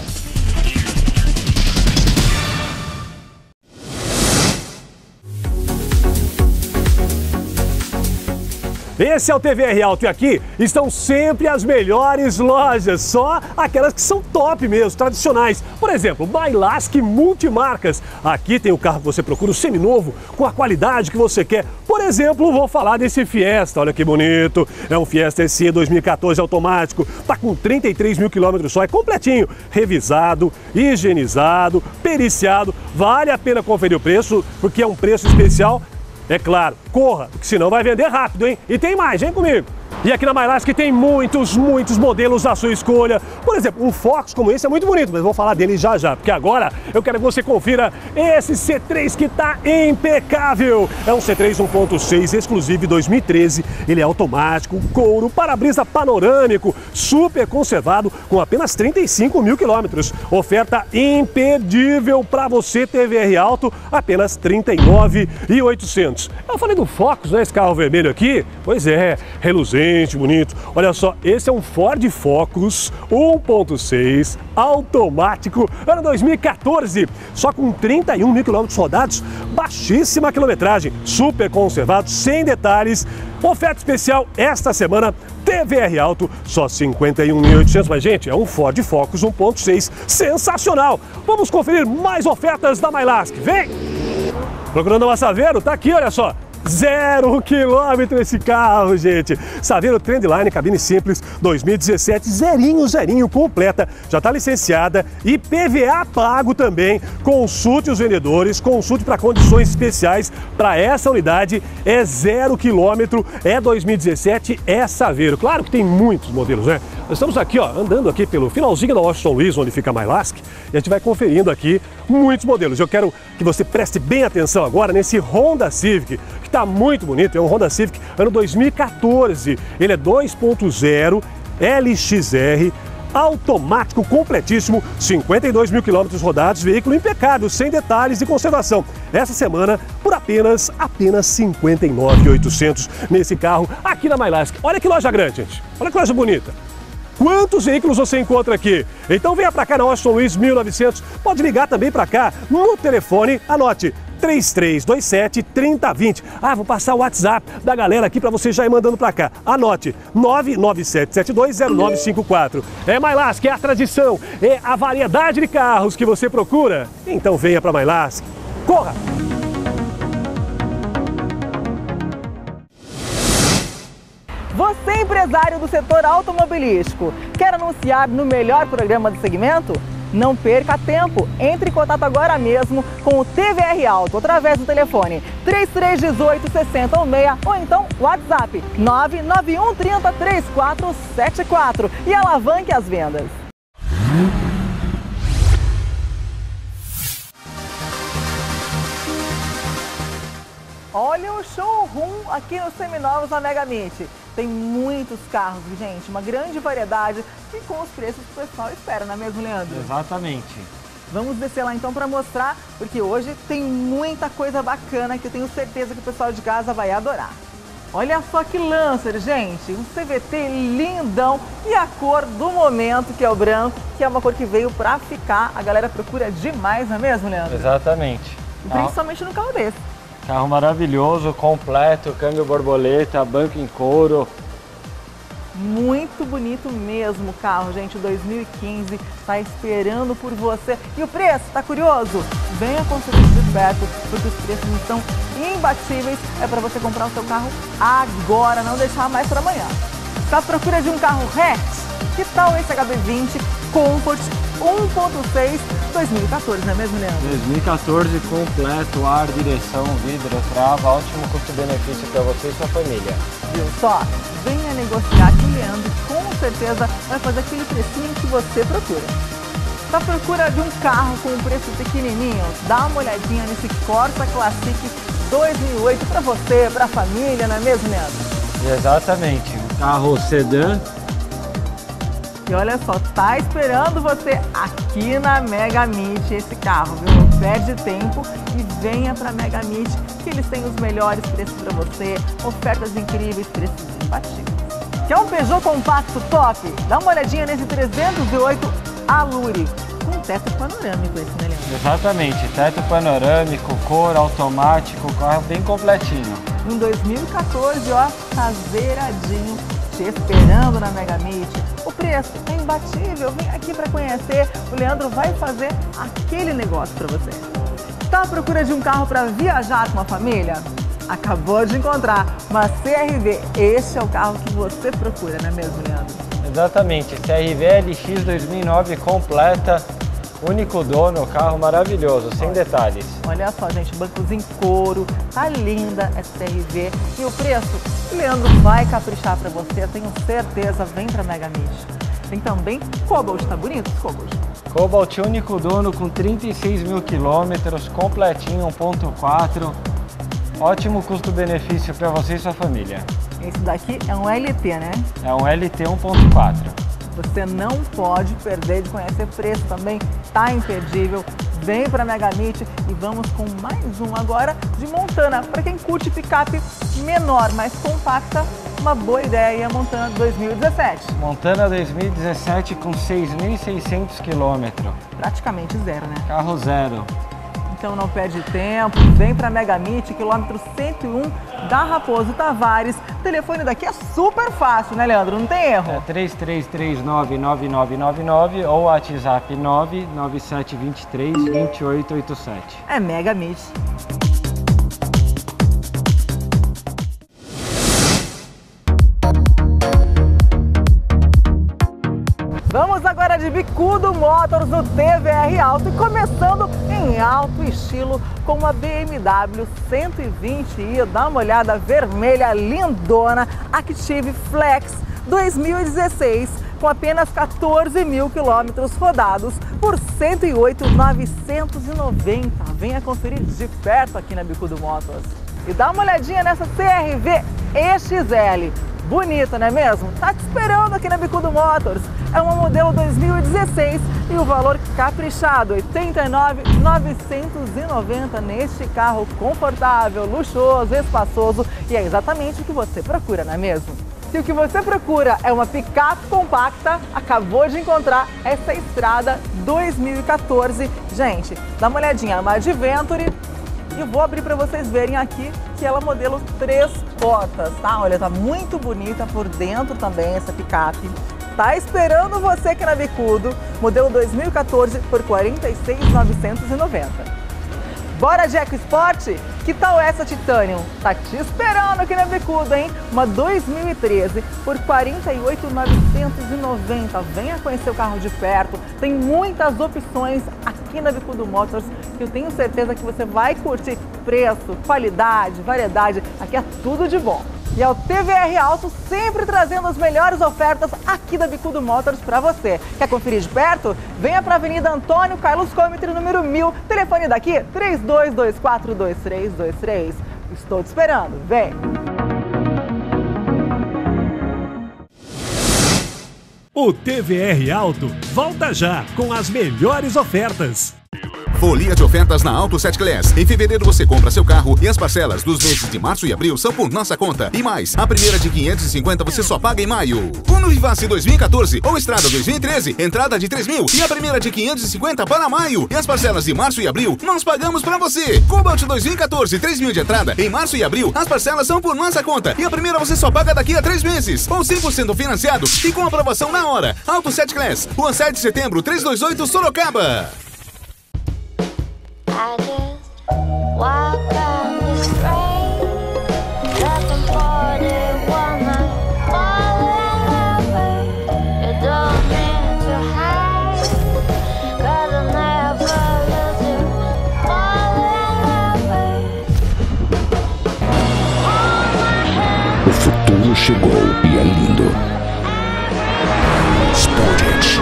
Esse é o T V R Auto e aqui estão sempre as melhores lojas, só aquelas que são top mesmo, tradicionais. Por exemplo, Mailasque Multimarcas. Aqui tem o carro que você procura, o seminovo, com a qualidade que você quer. Por exemplo, vou falar desse Fiesta, olha que bonito. É um Fiesta S E dois mil e quatorze automático, tá com trinta e três mil quilômetros só, é completinho. Revisado, higienizado, periciado. Vale a pena conferir o preço, porque é um preço especial. É claro, corra, porque senão vai vender rápido, hein? E tem mais, vem comigo! E aqui na Mailasque tem muitos, muitos modelos à sua escolha. Por exemplo, um Focus como esse é muito bonito, mas vou falar dele já já, porque agora eu quero que você confira esse C três que está impecável. É um C três um ponto seis exclusivo dois mil e treze, ele é automático, couro, para-brisa panorâmico, super conservado, com apenas trinta e cinco mil quilômetros. Oferta imperdível para você, T V R Auto, apenas trinta e nove mil e oitocentos. Eu falei do Focus, né? Esse carro vermelho aqui, pois é, reluzente, bonito. Olha só, esse é um Ford Focus um ponto seis automático, ano dois mil e quatorze, só com trinta e um mil quilômetros rodados, baixíssima quilometragem, super conservado, sem detalhes. Oferta especial esta semana, T V R Auto, só cinquenta e um mil e oitocentos, mas gente, é um Ford Focus um ponto seis, sensacional. Vamos conferir mais ofertas da Mailasque, vem! Procurando uma Saveiro? Tá aqui, olha só. Zero quilômetro esse carro, gente. Saveiro Trendline, cabine simples, dois mil e dezessete, zerinho, zerinho, completa. Já está licenciada e P V A pago também. Consulte os vendedores, consulte para condições especiais. Para essa unidade é zero quilômetro, é dois mil e dezessete, é Saveiro. Claro que tem muitos modelos, né? Nós estamos aqui, ó, andando aqui pelo finalzinho da Washington Luiz, onde fica a Mailasque, e a gente vai conferindo aqui muitos modelos. Eu quero que você preste bem atenção agora nesse Honda Civic, que está muito bonito. É um Honda Civic ano dois mil e quatorze. Ele é dois ponto zero, L X R, automático completíssimo, cinquenta e dois mil quilômetros rodados, veículo impecável, sem detalhes de conservação. Essa semana, por apenas, apenas cinquenta e nove mil e oitocentos nesse carro aqui na Mailasque. Olha que loja grande, gente. Olha que loja bonita. Quantos veículos você encontra aqui? Então venha para cá na Washington Luiz mil e novecentos. Pode ligar também para cá no telefone, anote, três três dois sete, três zero dois zero. Ah, vou passar o WhatsApp da galera aqui para você já ir mandando para cá. Anote, nove nove sete sete dois zero nove cinco quatro. É Mylask, é a tradição, é a variedade de carros que você procura? Então venha para Mylask. Corra! Você, empresário do setor automobilístico, quer anunciar no melhor programa do segmento? Não perca tempo, entre em contato agora mesmo com o T V R Auto através do telefone três três um oito, seis zero um seis ou então WhatsApp nove nove um três zero, três quatro sete quatro e alavanque as vendas. Olha o showroom aqui no Seminovos na Megamit. Tem muitos carros, gente, uma grande variedade e com os preços que o pessoal espera, não é mesmo, Leandro? Exatamente. Vamos descer lá então para mostrar, porque hoje tem muita coisa bacana que eu tenho certeza que o pessoal de casa vai adorar. Olha só que Lancer, gente, um C V T lindão e a cor do momento, que é o branco, que é uma cor que veio para ficar. A galera procura demais, não é mesmo, Leandro? Exatamente. E principalmente no carro desse. Carro maravilhoso, completo, câmbio borboleta, banco em couro. Muito bonito mesmo o carro, gente, dois mil e quinze, tá esperando por você. E o preço, tá curioso? Venha conferir de perto, porque os preços estão imbatíveis. É para você comprar o seu carro agora, não deixar mais para amanhã. Tá à procura de um carro hatch? Que tal esse H B vinte Comfort um ponto seis dois mil e quatorze, não é mesmo, Leandro? dois mil e quatorze completo, ar, direção, vidro, trava, ótimo custo-benefício para você e sua família. Viu só? Venha negociar que o Leandro com certeza vai fazer aquele precinho que você procura. Tá à procura de um carro com um preço pequenininho? Dá uma olhadinha nesse Corsa Classic dois mil e oito para você, para a família, não é mesmo, Leandro? Exatamente, um carro sedã. E olha só, tá esperando você aqui na Megamit esse carro, viu? Não perde tempo e venha pra Megamit, que eles têm os melhores preços para você, ofertas incríveis, preços imbatíveis. Quer um Peugeot compacto top? Dá uma olhadinha nesse trezentos e oito Allure, com teto panorâmico esse, né, Leandro? Exatamente, teto panorâmico, cor, automático, carro bem completinho. Um dois mil e quatorze, ó, tá zeiradinho, te esperando na Megamit. O preço é imbatível, vem aqui para conhecer, o Leandro vai fazer aquele negócio para você. Está à procura de um carro para viajar com a família? Acabou de encontrar uma C R V, este é o carro que você procura, não é mesmo, Leandro? Exatamente, C R V L X dois mil e nove completa, único dono, carro maravilhoso, sem detalhes. Olha só, gente, bancos em couro, tá linda essa C R V. E o preço, o Leandro vai caprichar para você, tenho certeza, vem para Megamit. Tem também Cobalt, tá bonito esse Cobalt? Cobalt único dono com trinta e seis mil quilômetros, completinho, um ponto quatro, ótimo custo-benefício para você e sua família. Esse daqui é um L T, né? É um L T um ponto quatro. Você não pode perder de conhecer preço também, tá imperdível. Vem para Megamit e vamos com mais um agora de Montana. Para quem curte picape menor, mais compacta, uma boa ideia, a Montana dois mil e dezessete. Montana dois mil e dezessete com seis mil e seiscentos quilômetros. Praticamente zero, né? Carro zero. Então não perde tempo, vem para Megamit, quilômetro cento e um da Raposo Tavares. O telefone daqui é super fácil, né, Leandro? Não tem erro? É três três três nove, nove nove nove nove ou WhatsApp nove nove sete dois três, dois oito oito sete. É Megamit. Vamos agora de Bicudo Motors no T V R Auto e começando em alto estilo com uma B M W cento e vinte i, dá uma olhada, vermelha, lindona, Active Flex dois mil e dezesseis, com apenas quatorze mil quilômetros rodados por cento e oito mil novecentos e noventa. Venha conferir de perto aqui na Bicudo Motors. E dá uma olhadinha nessa C R V E X L. Bonita, não é mesmo? Tá te esperando aqui na Bicudo Motors. É uma modelo dois mil e dezesseis e o valor caprichado, oitenta e nove mil novecentos e noventa neste carro confortável, luxuoso, espaçoso e é exatamente o que você procura, não é mesmo? Se o que você procura é uma picape compacta, acabou de encontrar essa Estrada dois mil e quatorze. Gente, dá uma olhadinha, uma Adventure. E vou abrir para vocês verem aqui que ela é modelo três portas, tá? Olha, tá muito bonita por dentro também essa picape. Tá esperando você aqui na Bicudo, modelo dois mil e quatorze por quarenta e seis mil novecentos e noventa. Bora de EcoSport? Que tal essa Titanium? Tá te esperando aqui na Bicudo, hein? Uma dois mil e treze por quarenta e oito mil novecentos e noventa. Venha conhecer o carro de perto. Tem muitas opções aqui na Bicudo Motors que eu tenho certeza que você vai curtir. Preço, qualidade, variedade. Aqui é tudo de bom. E é o T V R Auto sempre trazendo as melhores ofertas aqui da Bicudo Motors para você. Quer conferir de perto? Venha para a Avenida Antônio Carlos Comitre, número mil. Telefone daqui, três dois dois quatro, dois três dois três. Estou te esperando. Vem! O T V R Auto volta já com as melhores ofertas. Folia de ofertas na Auto sete Class. Em fevereiro você compra seu carro e as parcelas dos meses de março e abril são por nossa conta. E mais, a primeira de quinhentos e cinquenta você só paga em maio. Uno Vivace dois mil e quatorze ou Estrada dois mil e treze, entrada de três mil. E a primeira de quinhentos e cinquenta para maio. E as parcelas de março e abril nós pagamos para você. Cobalt dois mil e quatorze, três mil de entrada. Em março e abril as parcelas são por nossa conta. E a primeira você só paga daqui a três meses. Ou cem por cento financiado e com aprovação na hora. Auto sete Class, Rua sete de setembro, trezentos e vinte e oito, Sorocaba. I just walk down the street, looking for the woman, falling over. You don't mean to hide, 'cause I never lose you, falling over. O futuro chegou e é lindo. Sportage.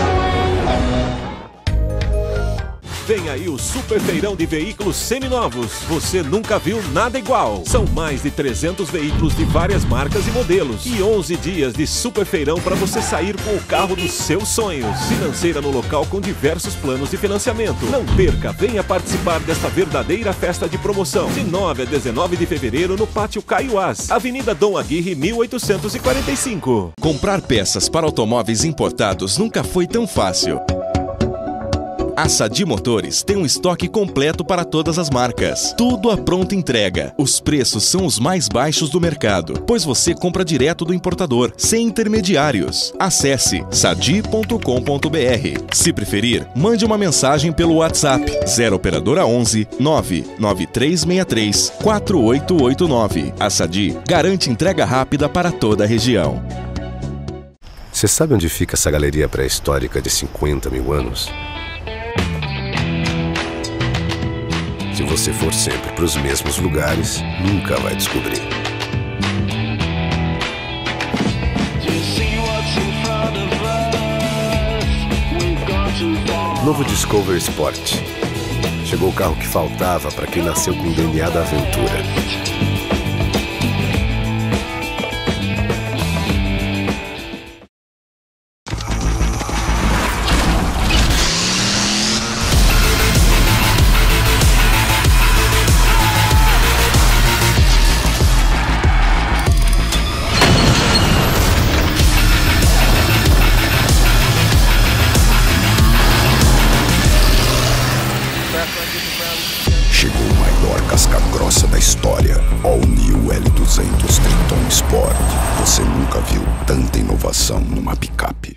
Vem aí o Super Feirão de Veículos Seminovos. Você nunca viu nada igual. São mais de trezentos veículos de várias marcas e modelos. E onze dias de Super Feirão para você sair com o carro dos seus sonhos. Financeira no local com diversos planos de financiamento. Não perca, venha participar desta verdadeira festa de promoção. De nove a dezenove de fevereiro no Pátio Caiuás, Avenida Dom Aguirre, mil oitocentos e quarenta e cinco. Comprar peças para automóveis importados nunca foi tão fácil. A Sadi Motores tem um estoque completo para todas as marcas. Tudo à pronta entrega. Os preços são os mais baixos do mercado, pois você compra direto do importador, sem intermediários. Acesse sadi ponto com ponto br. Se preferir, mande uma mensagem pelo WhatsApp zero operadora onze, nove nove três seis três, quatro oito oito nove. A Sadi garante entrega rápida para toda a região. Você sabe onde fica essa galeria pré-histórica de cinquenta mil anos? Se você for sempre para os mesmos lugares, nunca vai descobrir. Novo Discovery Sport. Chegou o carro que faltava para quem nasceu com o D N A da aventura. Chegou o maior casca-grossa da história. All New L duzentos Triton Sport. Você nunca viu tanta inovação numa picape.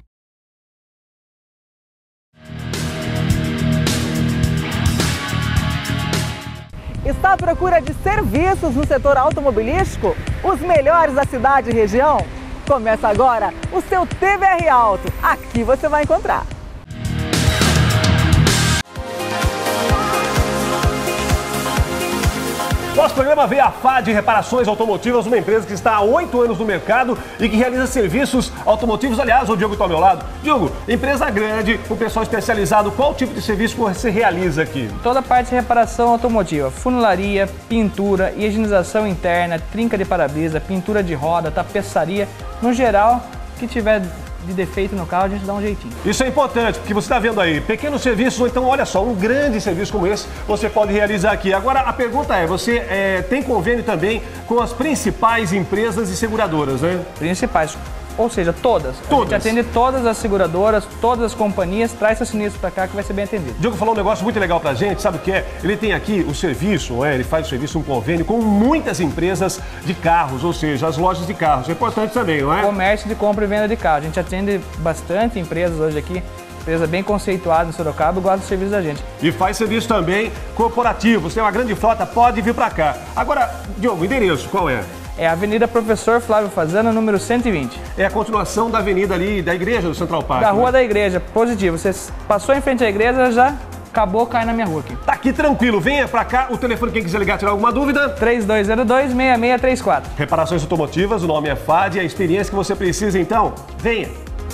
Está à procura de serviços no setor automobilístico? Os melhores da cidade e região? Começa agora o seu T V R Auto. Aqui você vai encontrar. Nosso programa veio a F A D Reparações Automotivas, uma empresa que está há oito anos no mercado e que realiza serviços automotivos. Aliás, o Diogo está ao meu lado. Diogo, empresa grande, o pessoal especializado, qual tipo de serviço você realiza aqui? Toda a parte de reparação automotiva, funilaria, pintura, higienização interna, trinca de para-brisa, pintura de roda, tapeçaria, no geral, que tiver de defeito no carro, a gente dá um jeitinho. Isso é importante, porque você está vendo aí, pequenos serviços, ou então, olha só, um grande serviço como esse, você pode realizar aqui. Agora, a pergunta é, você é, tem convênio também com as principais empresas e seguradoras, né? Principais. Ou seja, todas. Todas. A gente atende todas as seguradoras, todas as companhias, traz seu sinistro para cá que vai ser bem atendido. Diogo falou um negócio muito legal pra gente, sabe o que é? Ele tem aqui o serviço, é, ele faz o serviço, um convênio com muitas empresas de carros, ou seja, as lojas de carros. É importante também, não é? Comércio de compra e venda de carro. A gente atende bastante empresas hoje aqui, empresa bem conceituada em Sorocaba e gosta do serviço da gente. E faz serviço também corporativo. Você tem uma grande frota, pode vir pra cá. Agora, Diogo, o endereço, qual é? É a Avenida Professor Flávio Fazana, número cento e vinte. É a continuação da avenida ali, da igreja do Central Park. Da Rua né? da Igreja, positivo. Você passou em frente à igreja, já acabou, cai na minha rua aqui. Tá aqui tranquilo, venha pra cá. O telefone, quem quiser ligar, tirar alguma dúvida? três dois zero dois, seis seis três quatro. Reparações automotivas, o nome é F A D, a experiência que você precisa, então, venha.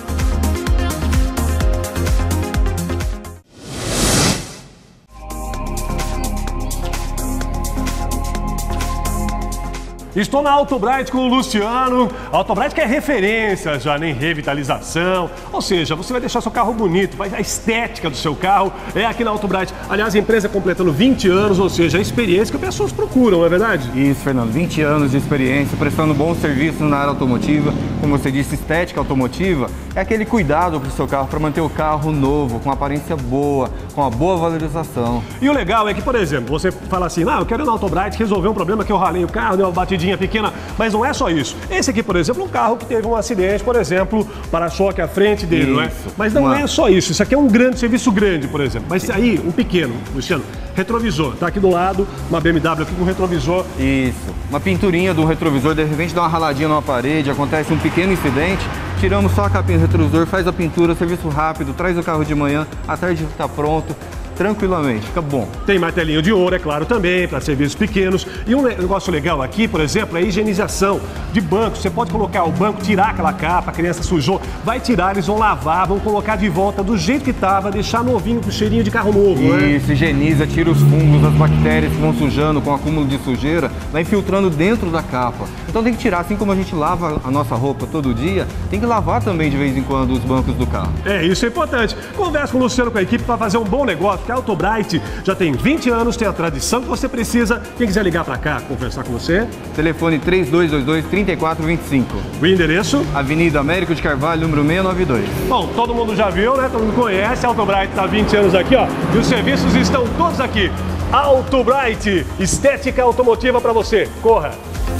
Estou na Autobright com o Luciano. A Autobright que é referência já em revitalização. Ou seja, você vai deixar seu carro bonito, vai, a estética do seu carro é aqui na Autobright. Aliás, a empresa completando vinte anos, ou seja, a experiência que as pessoas procuram, não é verdade? Isso, Fernando. vinte anos de experiência, prestando bons serviços na área automotiva. Como você disse, estética automotiva é aquele cuidado para o seu carro, para manter o carro novo, com aparência boa, com uma boa valorização. E o legal é que, por exemplo, você fala assim, ah, eu quero ir na Autobright resolver um problema que eu ralei o carro, deu uma batidinha pequena, mas não é só isso. Esse aqui, por exemplo, é um carro que teve um acidente, por exemplo, para-choque à frente dele, isso, não é? Mas não uma... é só isso. Isso aqui é um grande serviço grande, por exemplo. Mas aí, um pequeno, Luciano, retrovisor. Tá aqui do lado, uma B M W aqui com retrovisor. Isso. Uma pinturinha do retrovisor, de repente dá uma raladinha numa parede, acontece um pequeno incidente, tiramos só a capinha do retrovisor, faz a pintura, serviço rápido, traz o carro de manhã, à tarde está pronto. Tranquilamente, fica bom. Tem martelinho de ouro, é claro, também, para serviços pequenos. E um negócio legal aqui, por exemplo, é a higienização de banco. Você pode colocar o banco, tirar aquela capa, a criança sujou, vai tirar, eles vão lavar, vão colocar de volta do jeito que estava, deixar novinho com cheirinho de carro novo. Isso, né? Higieniza, tira os fungos, as bactérias que vão sujando com acúmulo de sujeira, vai infiltrando dentro da capa. Então tem que tirar, assim como a gente lava a nossa roupa todo dia, tem que lavar também de vez em quando os bancos do carro. É, isso é importante. Conversa com o Luciano, com a equipe, para fazer um bom negócio. A Autobright já tem vinte anos, tem a tradição que você precisa. Quem quiser ligar para cá, conversar com você. Telefone três dois dois dois, três quatro dois cinco. O endereço? Avenida Américo de Carvalho, número seiscentos e noventa e dois. Bom, todo mundo já viu, né? Todo mundo conhece. A Autobright está há vinte anos aqui, ó. E os serviços estão todos aqui. Autobright, estética automotiva para você. Corra!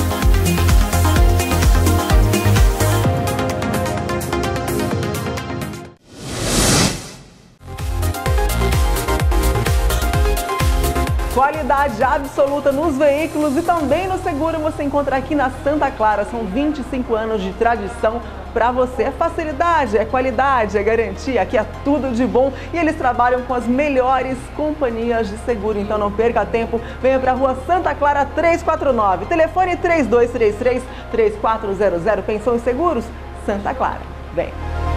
Qualidade absoluta nos veículos e também no seguro você encontra aqui na Santa Clara. São vinte e cinco anos de tradição para você. É facilidade, é qualidade, é garantia. Aqui é tudo de bom e eles trabalham com as melhores companhias de seguro. Então não perca tempo, venha para a Rua Santa Clara trezentos e quarenta e nove. Telefone três dois três três, três quatro zero zero. Pensou em seguros? Santa Clara. Vem.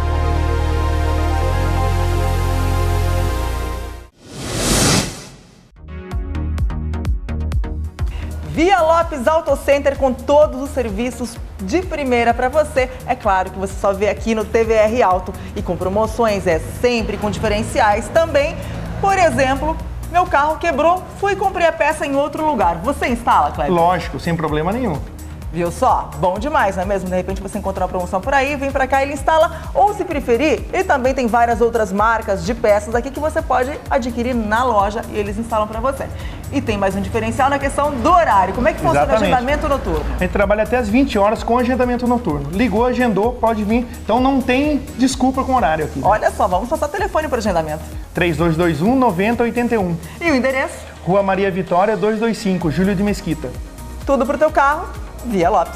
Via Lopes Auto Center com todos os serviços de primeira para você. É claro que você só vê aqui no T V R Auto e com promoções, é sempre com diferenciais também. Por exemplo, meu carro quebrou, fui e comprei a peça em outro lugar. Você instala, Cleber? Lógico, sem problema nenhum. Viu só? Bom demais, não é mesmo? De repente você encontra uma promoção por aí, vem pra cá e ele instala. Ou se preferir, ele também tem várias outras marcas de peças aqui que você pode adquirir na loja e eles instalam pra você. E tem mais um diferencial na questão do horário. Como é que funciona o agendamento noturno? A gente trabalha até as vinte horas com agendamento noturno. Ligou, agendou, pode vir. Então não tem desculpa com horário aqui. Olha só, vamos passar o telefone para agendamento. três dois dois um, nove zero oito um. E o endereço? Rua Maria Vitória, duzentos e vinte e cinco, Júlio de Mesquita. Tudo pro teu carro, Via Lopes.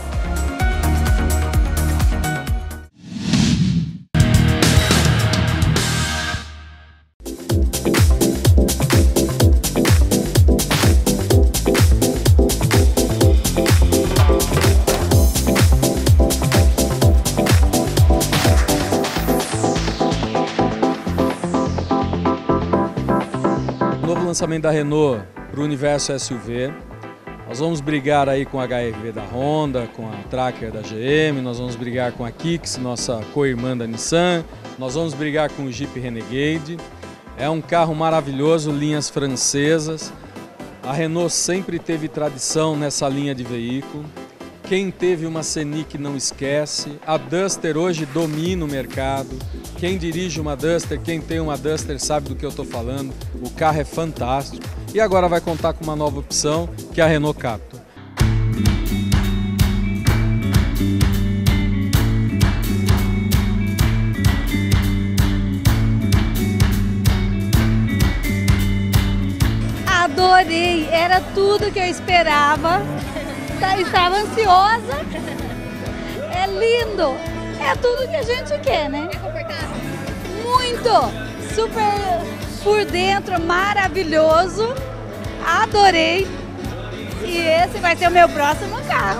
Novo lançamento da Renault para o universo S U V. Nós vamos brigar aí com a H R V da Honda, com a Tracker da G M, nós vamos brigar com a Kicks, nossa co-irmã da Nissan, nós vamos brigar com o Jeep Renegade. É um carro maravilhoso, linhas francesas. A Renault sempre teve tradição nessa linha de veículo. Quem teve uma Scenic não esquece. A Duster hoje domina o mercado. Quem dirige uma Duster, quem tem uma Duster sabe do que eu estou falando. O carro é fantástico. E agora vai contar com uma nova opção, que é a Renault Captur. Adorei, era tudo que eu esperava. Estava ansiosa. É lindo. É tudo que a gente quer, né? É confortável? Muito. Super por dentro, maravilhoso. Adorei. E esse vai ser o meu próximo carro.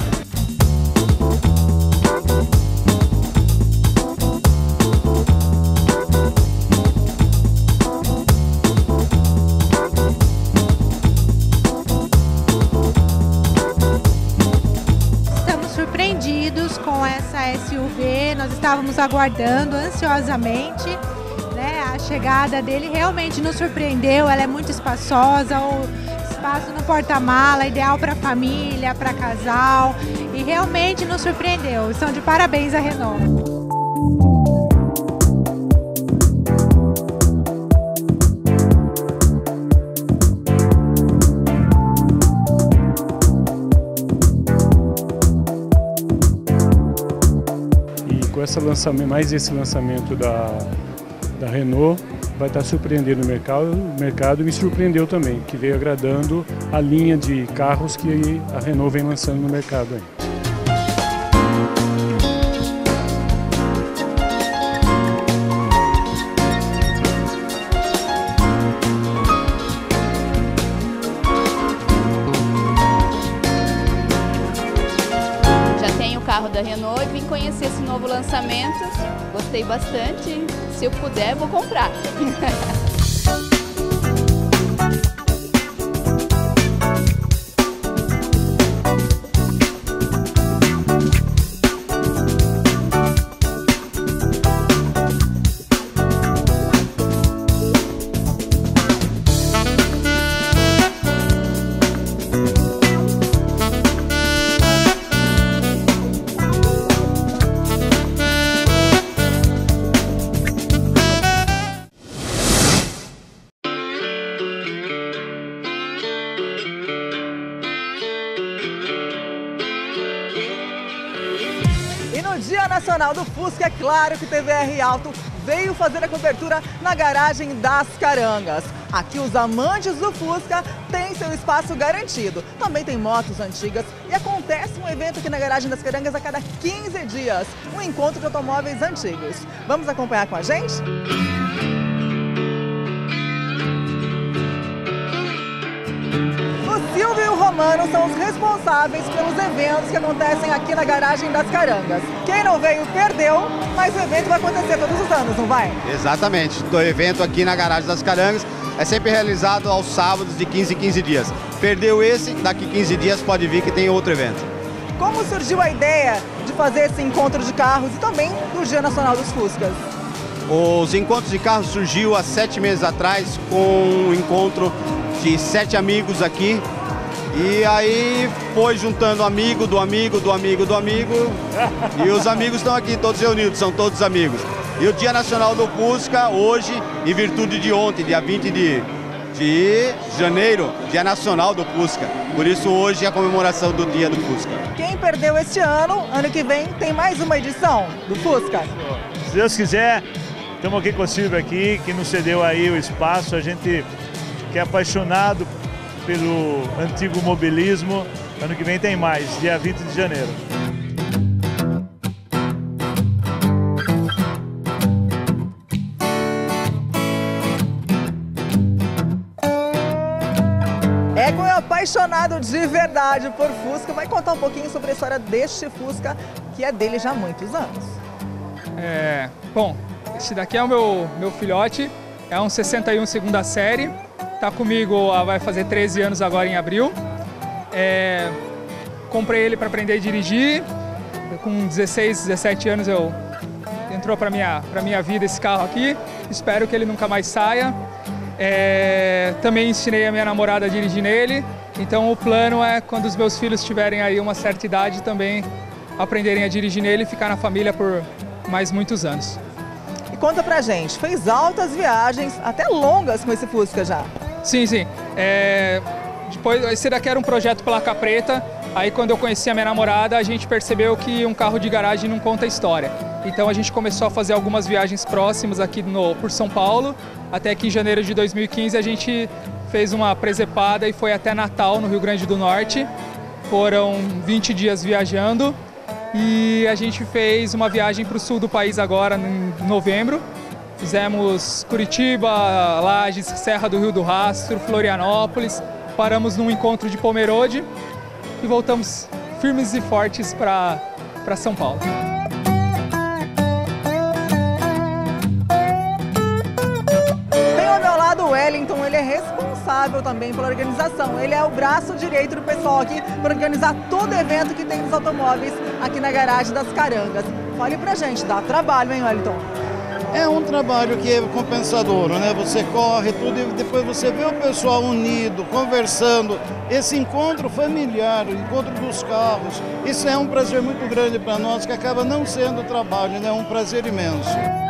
Com essa S U V, nós estávamos aguardando ansiosamente, né, a chegada dele. Realmente nos surpreendeu, ela é muito espaçosa, o espaço no porta-mala, ideal para família, para casal, e realmente nos surpreendeu. Estão de parabéns a Renault. Esse lançamento, mais esse lançamento da, da Renault vai estar surpreendendo o mercado, o mercado me surpreendeu também, que veio agradando a linha de carros que a Renault vem lançando no mercado aí. Carro da Renault e vim conhecer esse novo lançamento. Gostei bastante. Se eu puder, vou comprar. Dia Nacional do Fusca, é claro que T V R Auto veio fazer a cobertura na garagem das Carangas. Aqui os amantes do Fusca têm seu espaço garantido. Também tem motos antigas e acontece um evento aqui na garagem das Carangas a cada quinze dias, um encontro de automóveis antigos. Vamos acompanhar com a gente? O Silvio e o Romano são os responsáveis pelos eventos que acontecem aqui na garagem das Carangas. Quem não veio, perdeu, mas o evento vai acontecer todos os anos, não vai? Exatamente. O evento aqui na garagem das Carangas é sempre realizado aos sábados de quinze em quinze dias. Perdeu esse, daqui quinze dias pode vir que tem outro evento. Como surgiu a ideia de fazer esse encontro de carros e também do Dia Nacional dos Fuscas? Os encontros de carros surgiu há sete meses atrás com um encontro de sete amigos aqui. E aí foi juntando amigo do amigo, do amigo, do amigo. E os amigos estão aqui todos reunidos, são todos amigos. E o Dia Nacional do Fusca, hoje, em virtude de ontem, dia vinte de, de janeiro, Dia Nacional do Fusca. Por isso hoje é a comemoração do Dia do Fusca. Quem perdeu este ano, ano que vem tem mais uma edição do Fusca. Se Deus quiser, estamos aqui com o Silvio aqui, que nos cedeu aí o espaço. A gente que é apaixonado pelo antigo mobilismo. Ano que vem tem mais, dia vinte de janeiro. Egon é apaixonado de verdade por Fusca. Vai contar um pouquinho sobre a história deste Fusca, que é dele já há muitos anos. É, bom, esse daqui é o meu, meu filhote, é um sessenta e um segunda série. Tá comigo, vai fazer treze anos agora em abril. É, comprei ele para aprender a dirigir. Com dezesseis, dezessete anos eu entrou para minha para minha vida esse carro aqui. Espero que ele nunca mais saia. É, também ensinei a minha namorada a dirigir nele. Então o plano é, quando os meus filhos tiverem aí uma certa idade, também aprenderem a dirigir nele e ficar na família por mais muitos anos. E conta pra gente, fez altas viagens, até longas com esse Fusca já. Sim, sim. É, depois, esse daqui era um projeto placa preta. Aí quando eu conheci a minha namorada, a gente percebeu que um carro de garagem não conta história. Então a gente começou a fazer algumas viagens próximas aqui no, por São Paulo. Até que em janeiro de dois mil e quinze a gente fez uma presepada e foi até Natal, no Rio Grande do Norte. Foram vinte dias viajando e a gente fez uma viagem para o sul do país agora, em novembro. Fizemos Curitiba, Lages, Serra do Rio do Rastro, Florianópolis. Paramos num encontro de Pomerode e voltamos firmes e fortes para para São Paulo. Tem ao meu lado o Wellington, ele é responsável também pela organização. Ele é o braço direito do pessoal aqui para organizar todo evento que tem nos automóveis aqui na garagem das Carangas. Fale pra gente, dá trabalho, hein, Wellington? É um trabalho que é compensador, né? Você corre tudo e depois você vê o pessoal unido, conversando. Esse encontro familiar, o encontro dos carros, isso é um prazer muito grande para nós, que acaba não sendo trabalho, né? É um prazer imenso.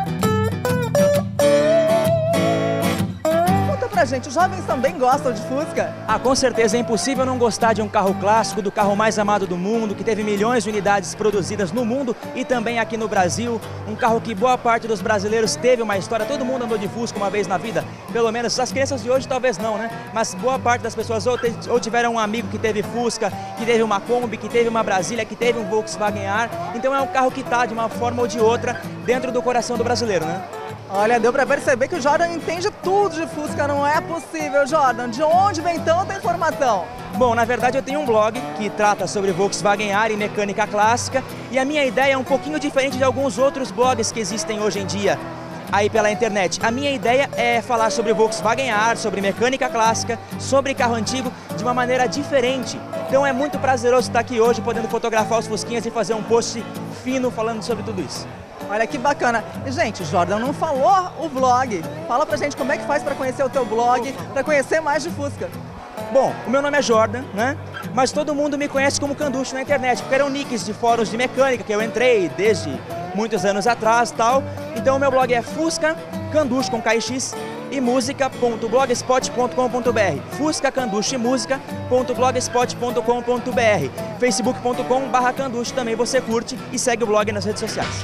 Pra gente, os jovens também gostam de Fusca? Ah, com certeza, é impossível não gostar de um carro clássico, do carro mais amado do mundo, que teve milhões de unidades produzidas no mundo e também aqui no Brasil. Um carro que boa parte dos brasileiros teve uma história, todo mundo andou de Fusca uma vez na vida, pelo menos as crianças de hoje talvez não, né? Mas boa parte das pessoas ou, te, ou tiveram um amigo que teve Fusca, que teve uma Kombi, que teve uma Brasília, que teve um Volkswagen ar. Então é um carro que está de uma forma ou de outra dentro do coração do brasileiro, né? Olha, deu para perceber que o Jordan entende tudo de Fusca, não é possível, Jordan. De onde vem tanta informação? Bom, na verdade eu tenho um blog que trata sobre Volkswagen ar e mecânica clássica e a minha ideia é um pouquinho diferente de alguns outros blogs que existem hoje em dia aí pela internet. A minha ideia é falar sobre Volkswagen ar, sobre mecânica clássica, sobre carro antigo de uma maneira diferente. Então é muito prazeroso estar aqui hoje podendo fotografar os Fusquinhas e fazer um post fino falando sobre tudo isso. Olha que bacana. E, gente, o Jordan não falou o blog. Fala pra gente como é que faz pra conhecer o teu blog, pra conhecer mais de Fusca. Bom, o meu nome é Jordan, né? Mas todo mundo me conhece como Canducho na internet, porque eram nicks de fóruns de mecânica que eu entrei desde muitos anos atrás e tal. Então o meu blog é Fusca Canducho com K X e música ponto blogspot ponto com ponto br. Fusca Canducho e música ponto blogspot ponto com ponto br. facebook ponto com barra Canducho também você curte e segue o blog nas redes sociais.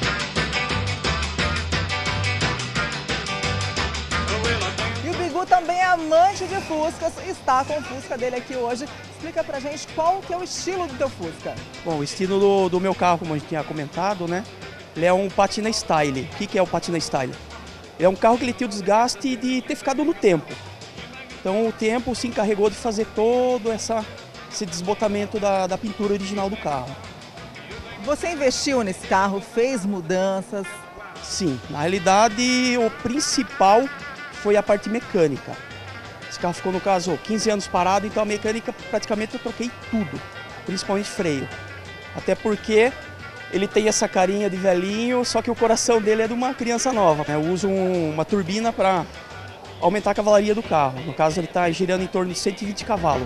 Também é amante de Fuscas, está com o Fusca dele aqui hoje. Explica pra gente qual que é o estilo do teu Fusca. Bom, o estilo do, do meu carro, como a gente tinha comentado, né? Ele é um Patina Style. O que, que é o Patina Style? Ele é um carro que ele tem o desgaste de ter ficado no tempo. Então o tempo se encarregou de fazer todo essa, esse desbotamento da, da pintura original do carro. Você investiu nesse carro, fez mudanças? Sim, na realidade o principal foi a parte mecânica. Esse carro ficou, no caso, quinze anos parado, então a mecânica praticamente eu troquei tudo, principalmente freio. Até porque ele tem essa carinha de velhinho, só que o coração dele é de uma criança nova. Eu uso um, uma turbina para aumentar a cavalaria do carro. No caso, ele está girando em torno de cento e vinte cavalos.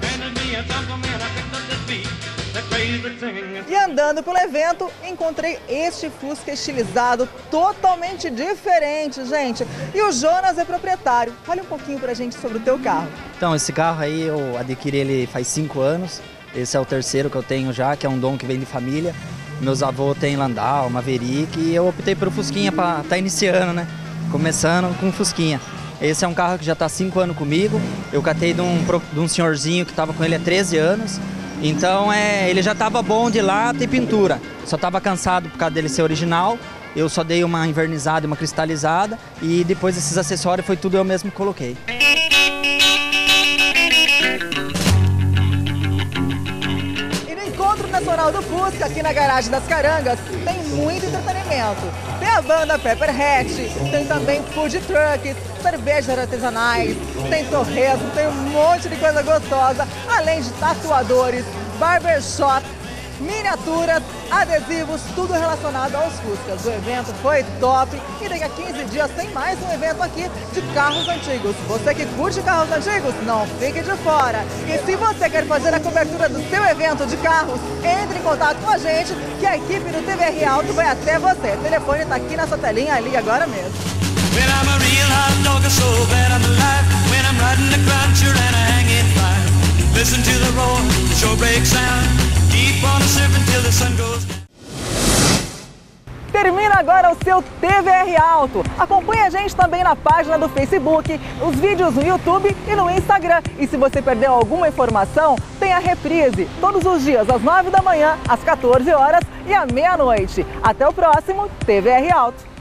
E andando pelo evento, encontrei este Fusca estilizado, totalmente diferente, gente. E o Jonas é proprietário. Fale um pouquinho pra gente sobre o teu carro. Então, esse carro aí eu adquiri ele faz cinco anos. Esse é o terceiro que eu tenho já, que é um dom que vem de família. Meus avôs têm Landau, Maverick, e eu optei pelo Fusquinha para estar tá iniciando, né? Começando com o Fusquinha. Esse é um carro que já está há cinco anos comigo. Eu catei de um, de um senhorzinho que estava com ele há treze anos. Então é, ele já estava bom de lata e pintura, só estava cansado por causa dele ser original. Eu só dei uma invernizada e uma cristalizada e depois esses acessórios foi tudo eu mesmo que coloquei. E no encontro na Nacional do Fusca, aqui na garagem das Carangas, tem muito entretenimento. Tem a banda Pepper Hat, tem também food trucks, cervejas artesanais, tem torresmo, tem um monte de coisa gostosa, além de tatuadores, barbershop, miniaturas, adesivos, tudo relacionado aos Fuscas. O evento foi top e daqui a quinze dias tem mais um evento aqui de carros antigos. Você que curte carros antigos, não fique de fora. E se você quer fazer a cobertura do seu evento de carros, entre em contato com a gente que a equipe do T V R Auto vai até você. O telefone está aqui na sua telinha, liga agora mesmo. Termina agora o seu T V R Auto. Acompanhe a gente também na página do Facebook, os vídeos no YouTube e no Instagram. E se você perdeu alguma informação, tem a reprise todos os dias às nove da manhã, às quatorze horas e à meia-noite. Até o próximo T V R Auto.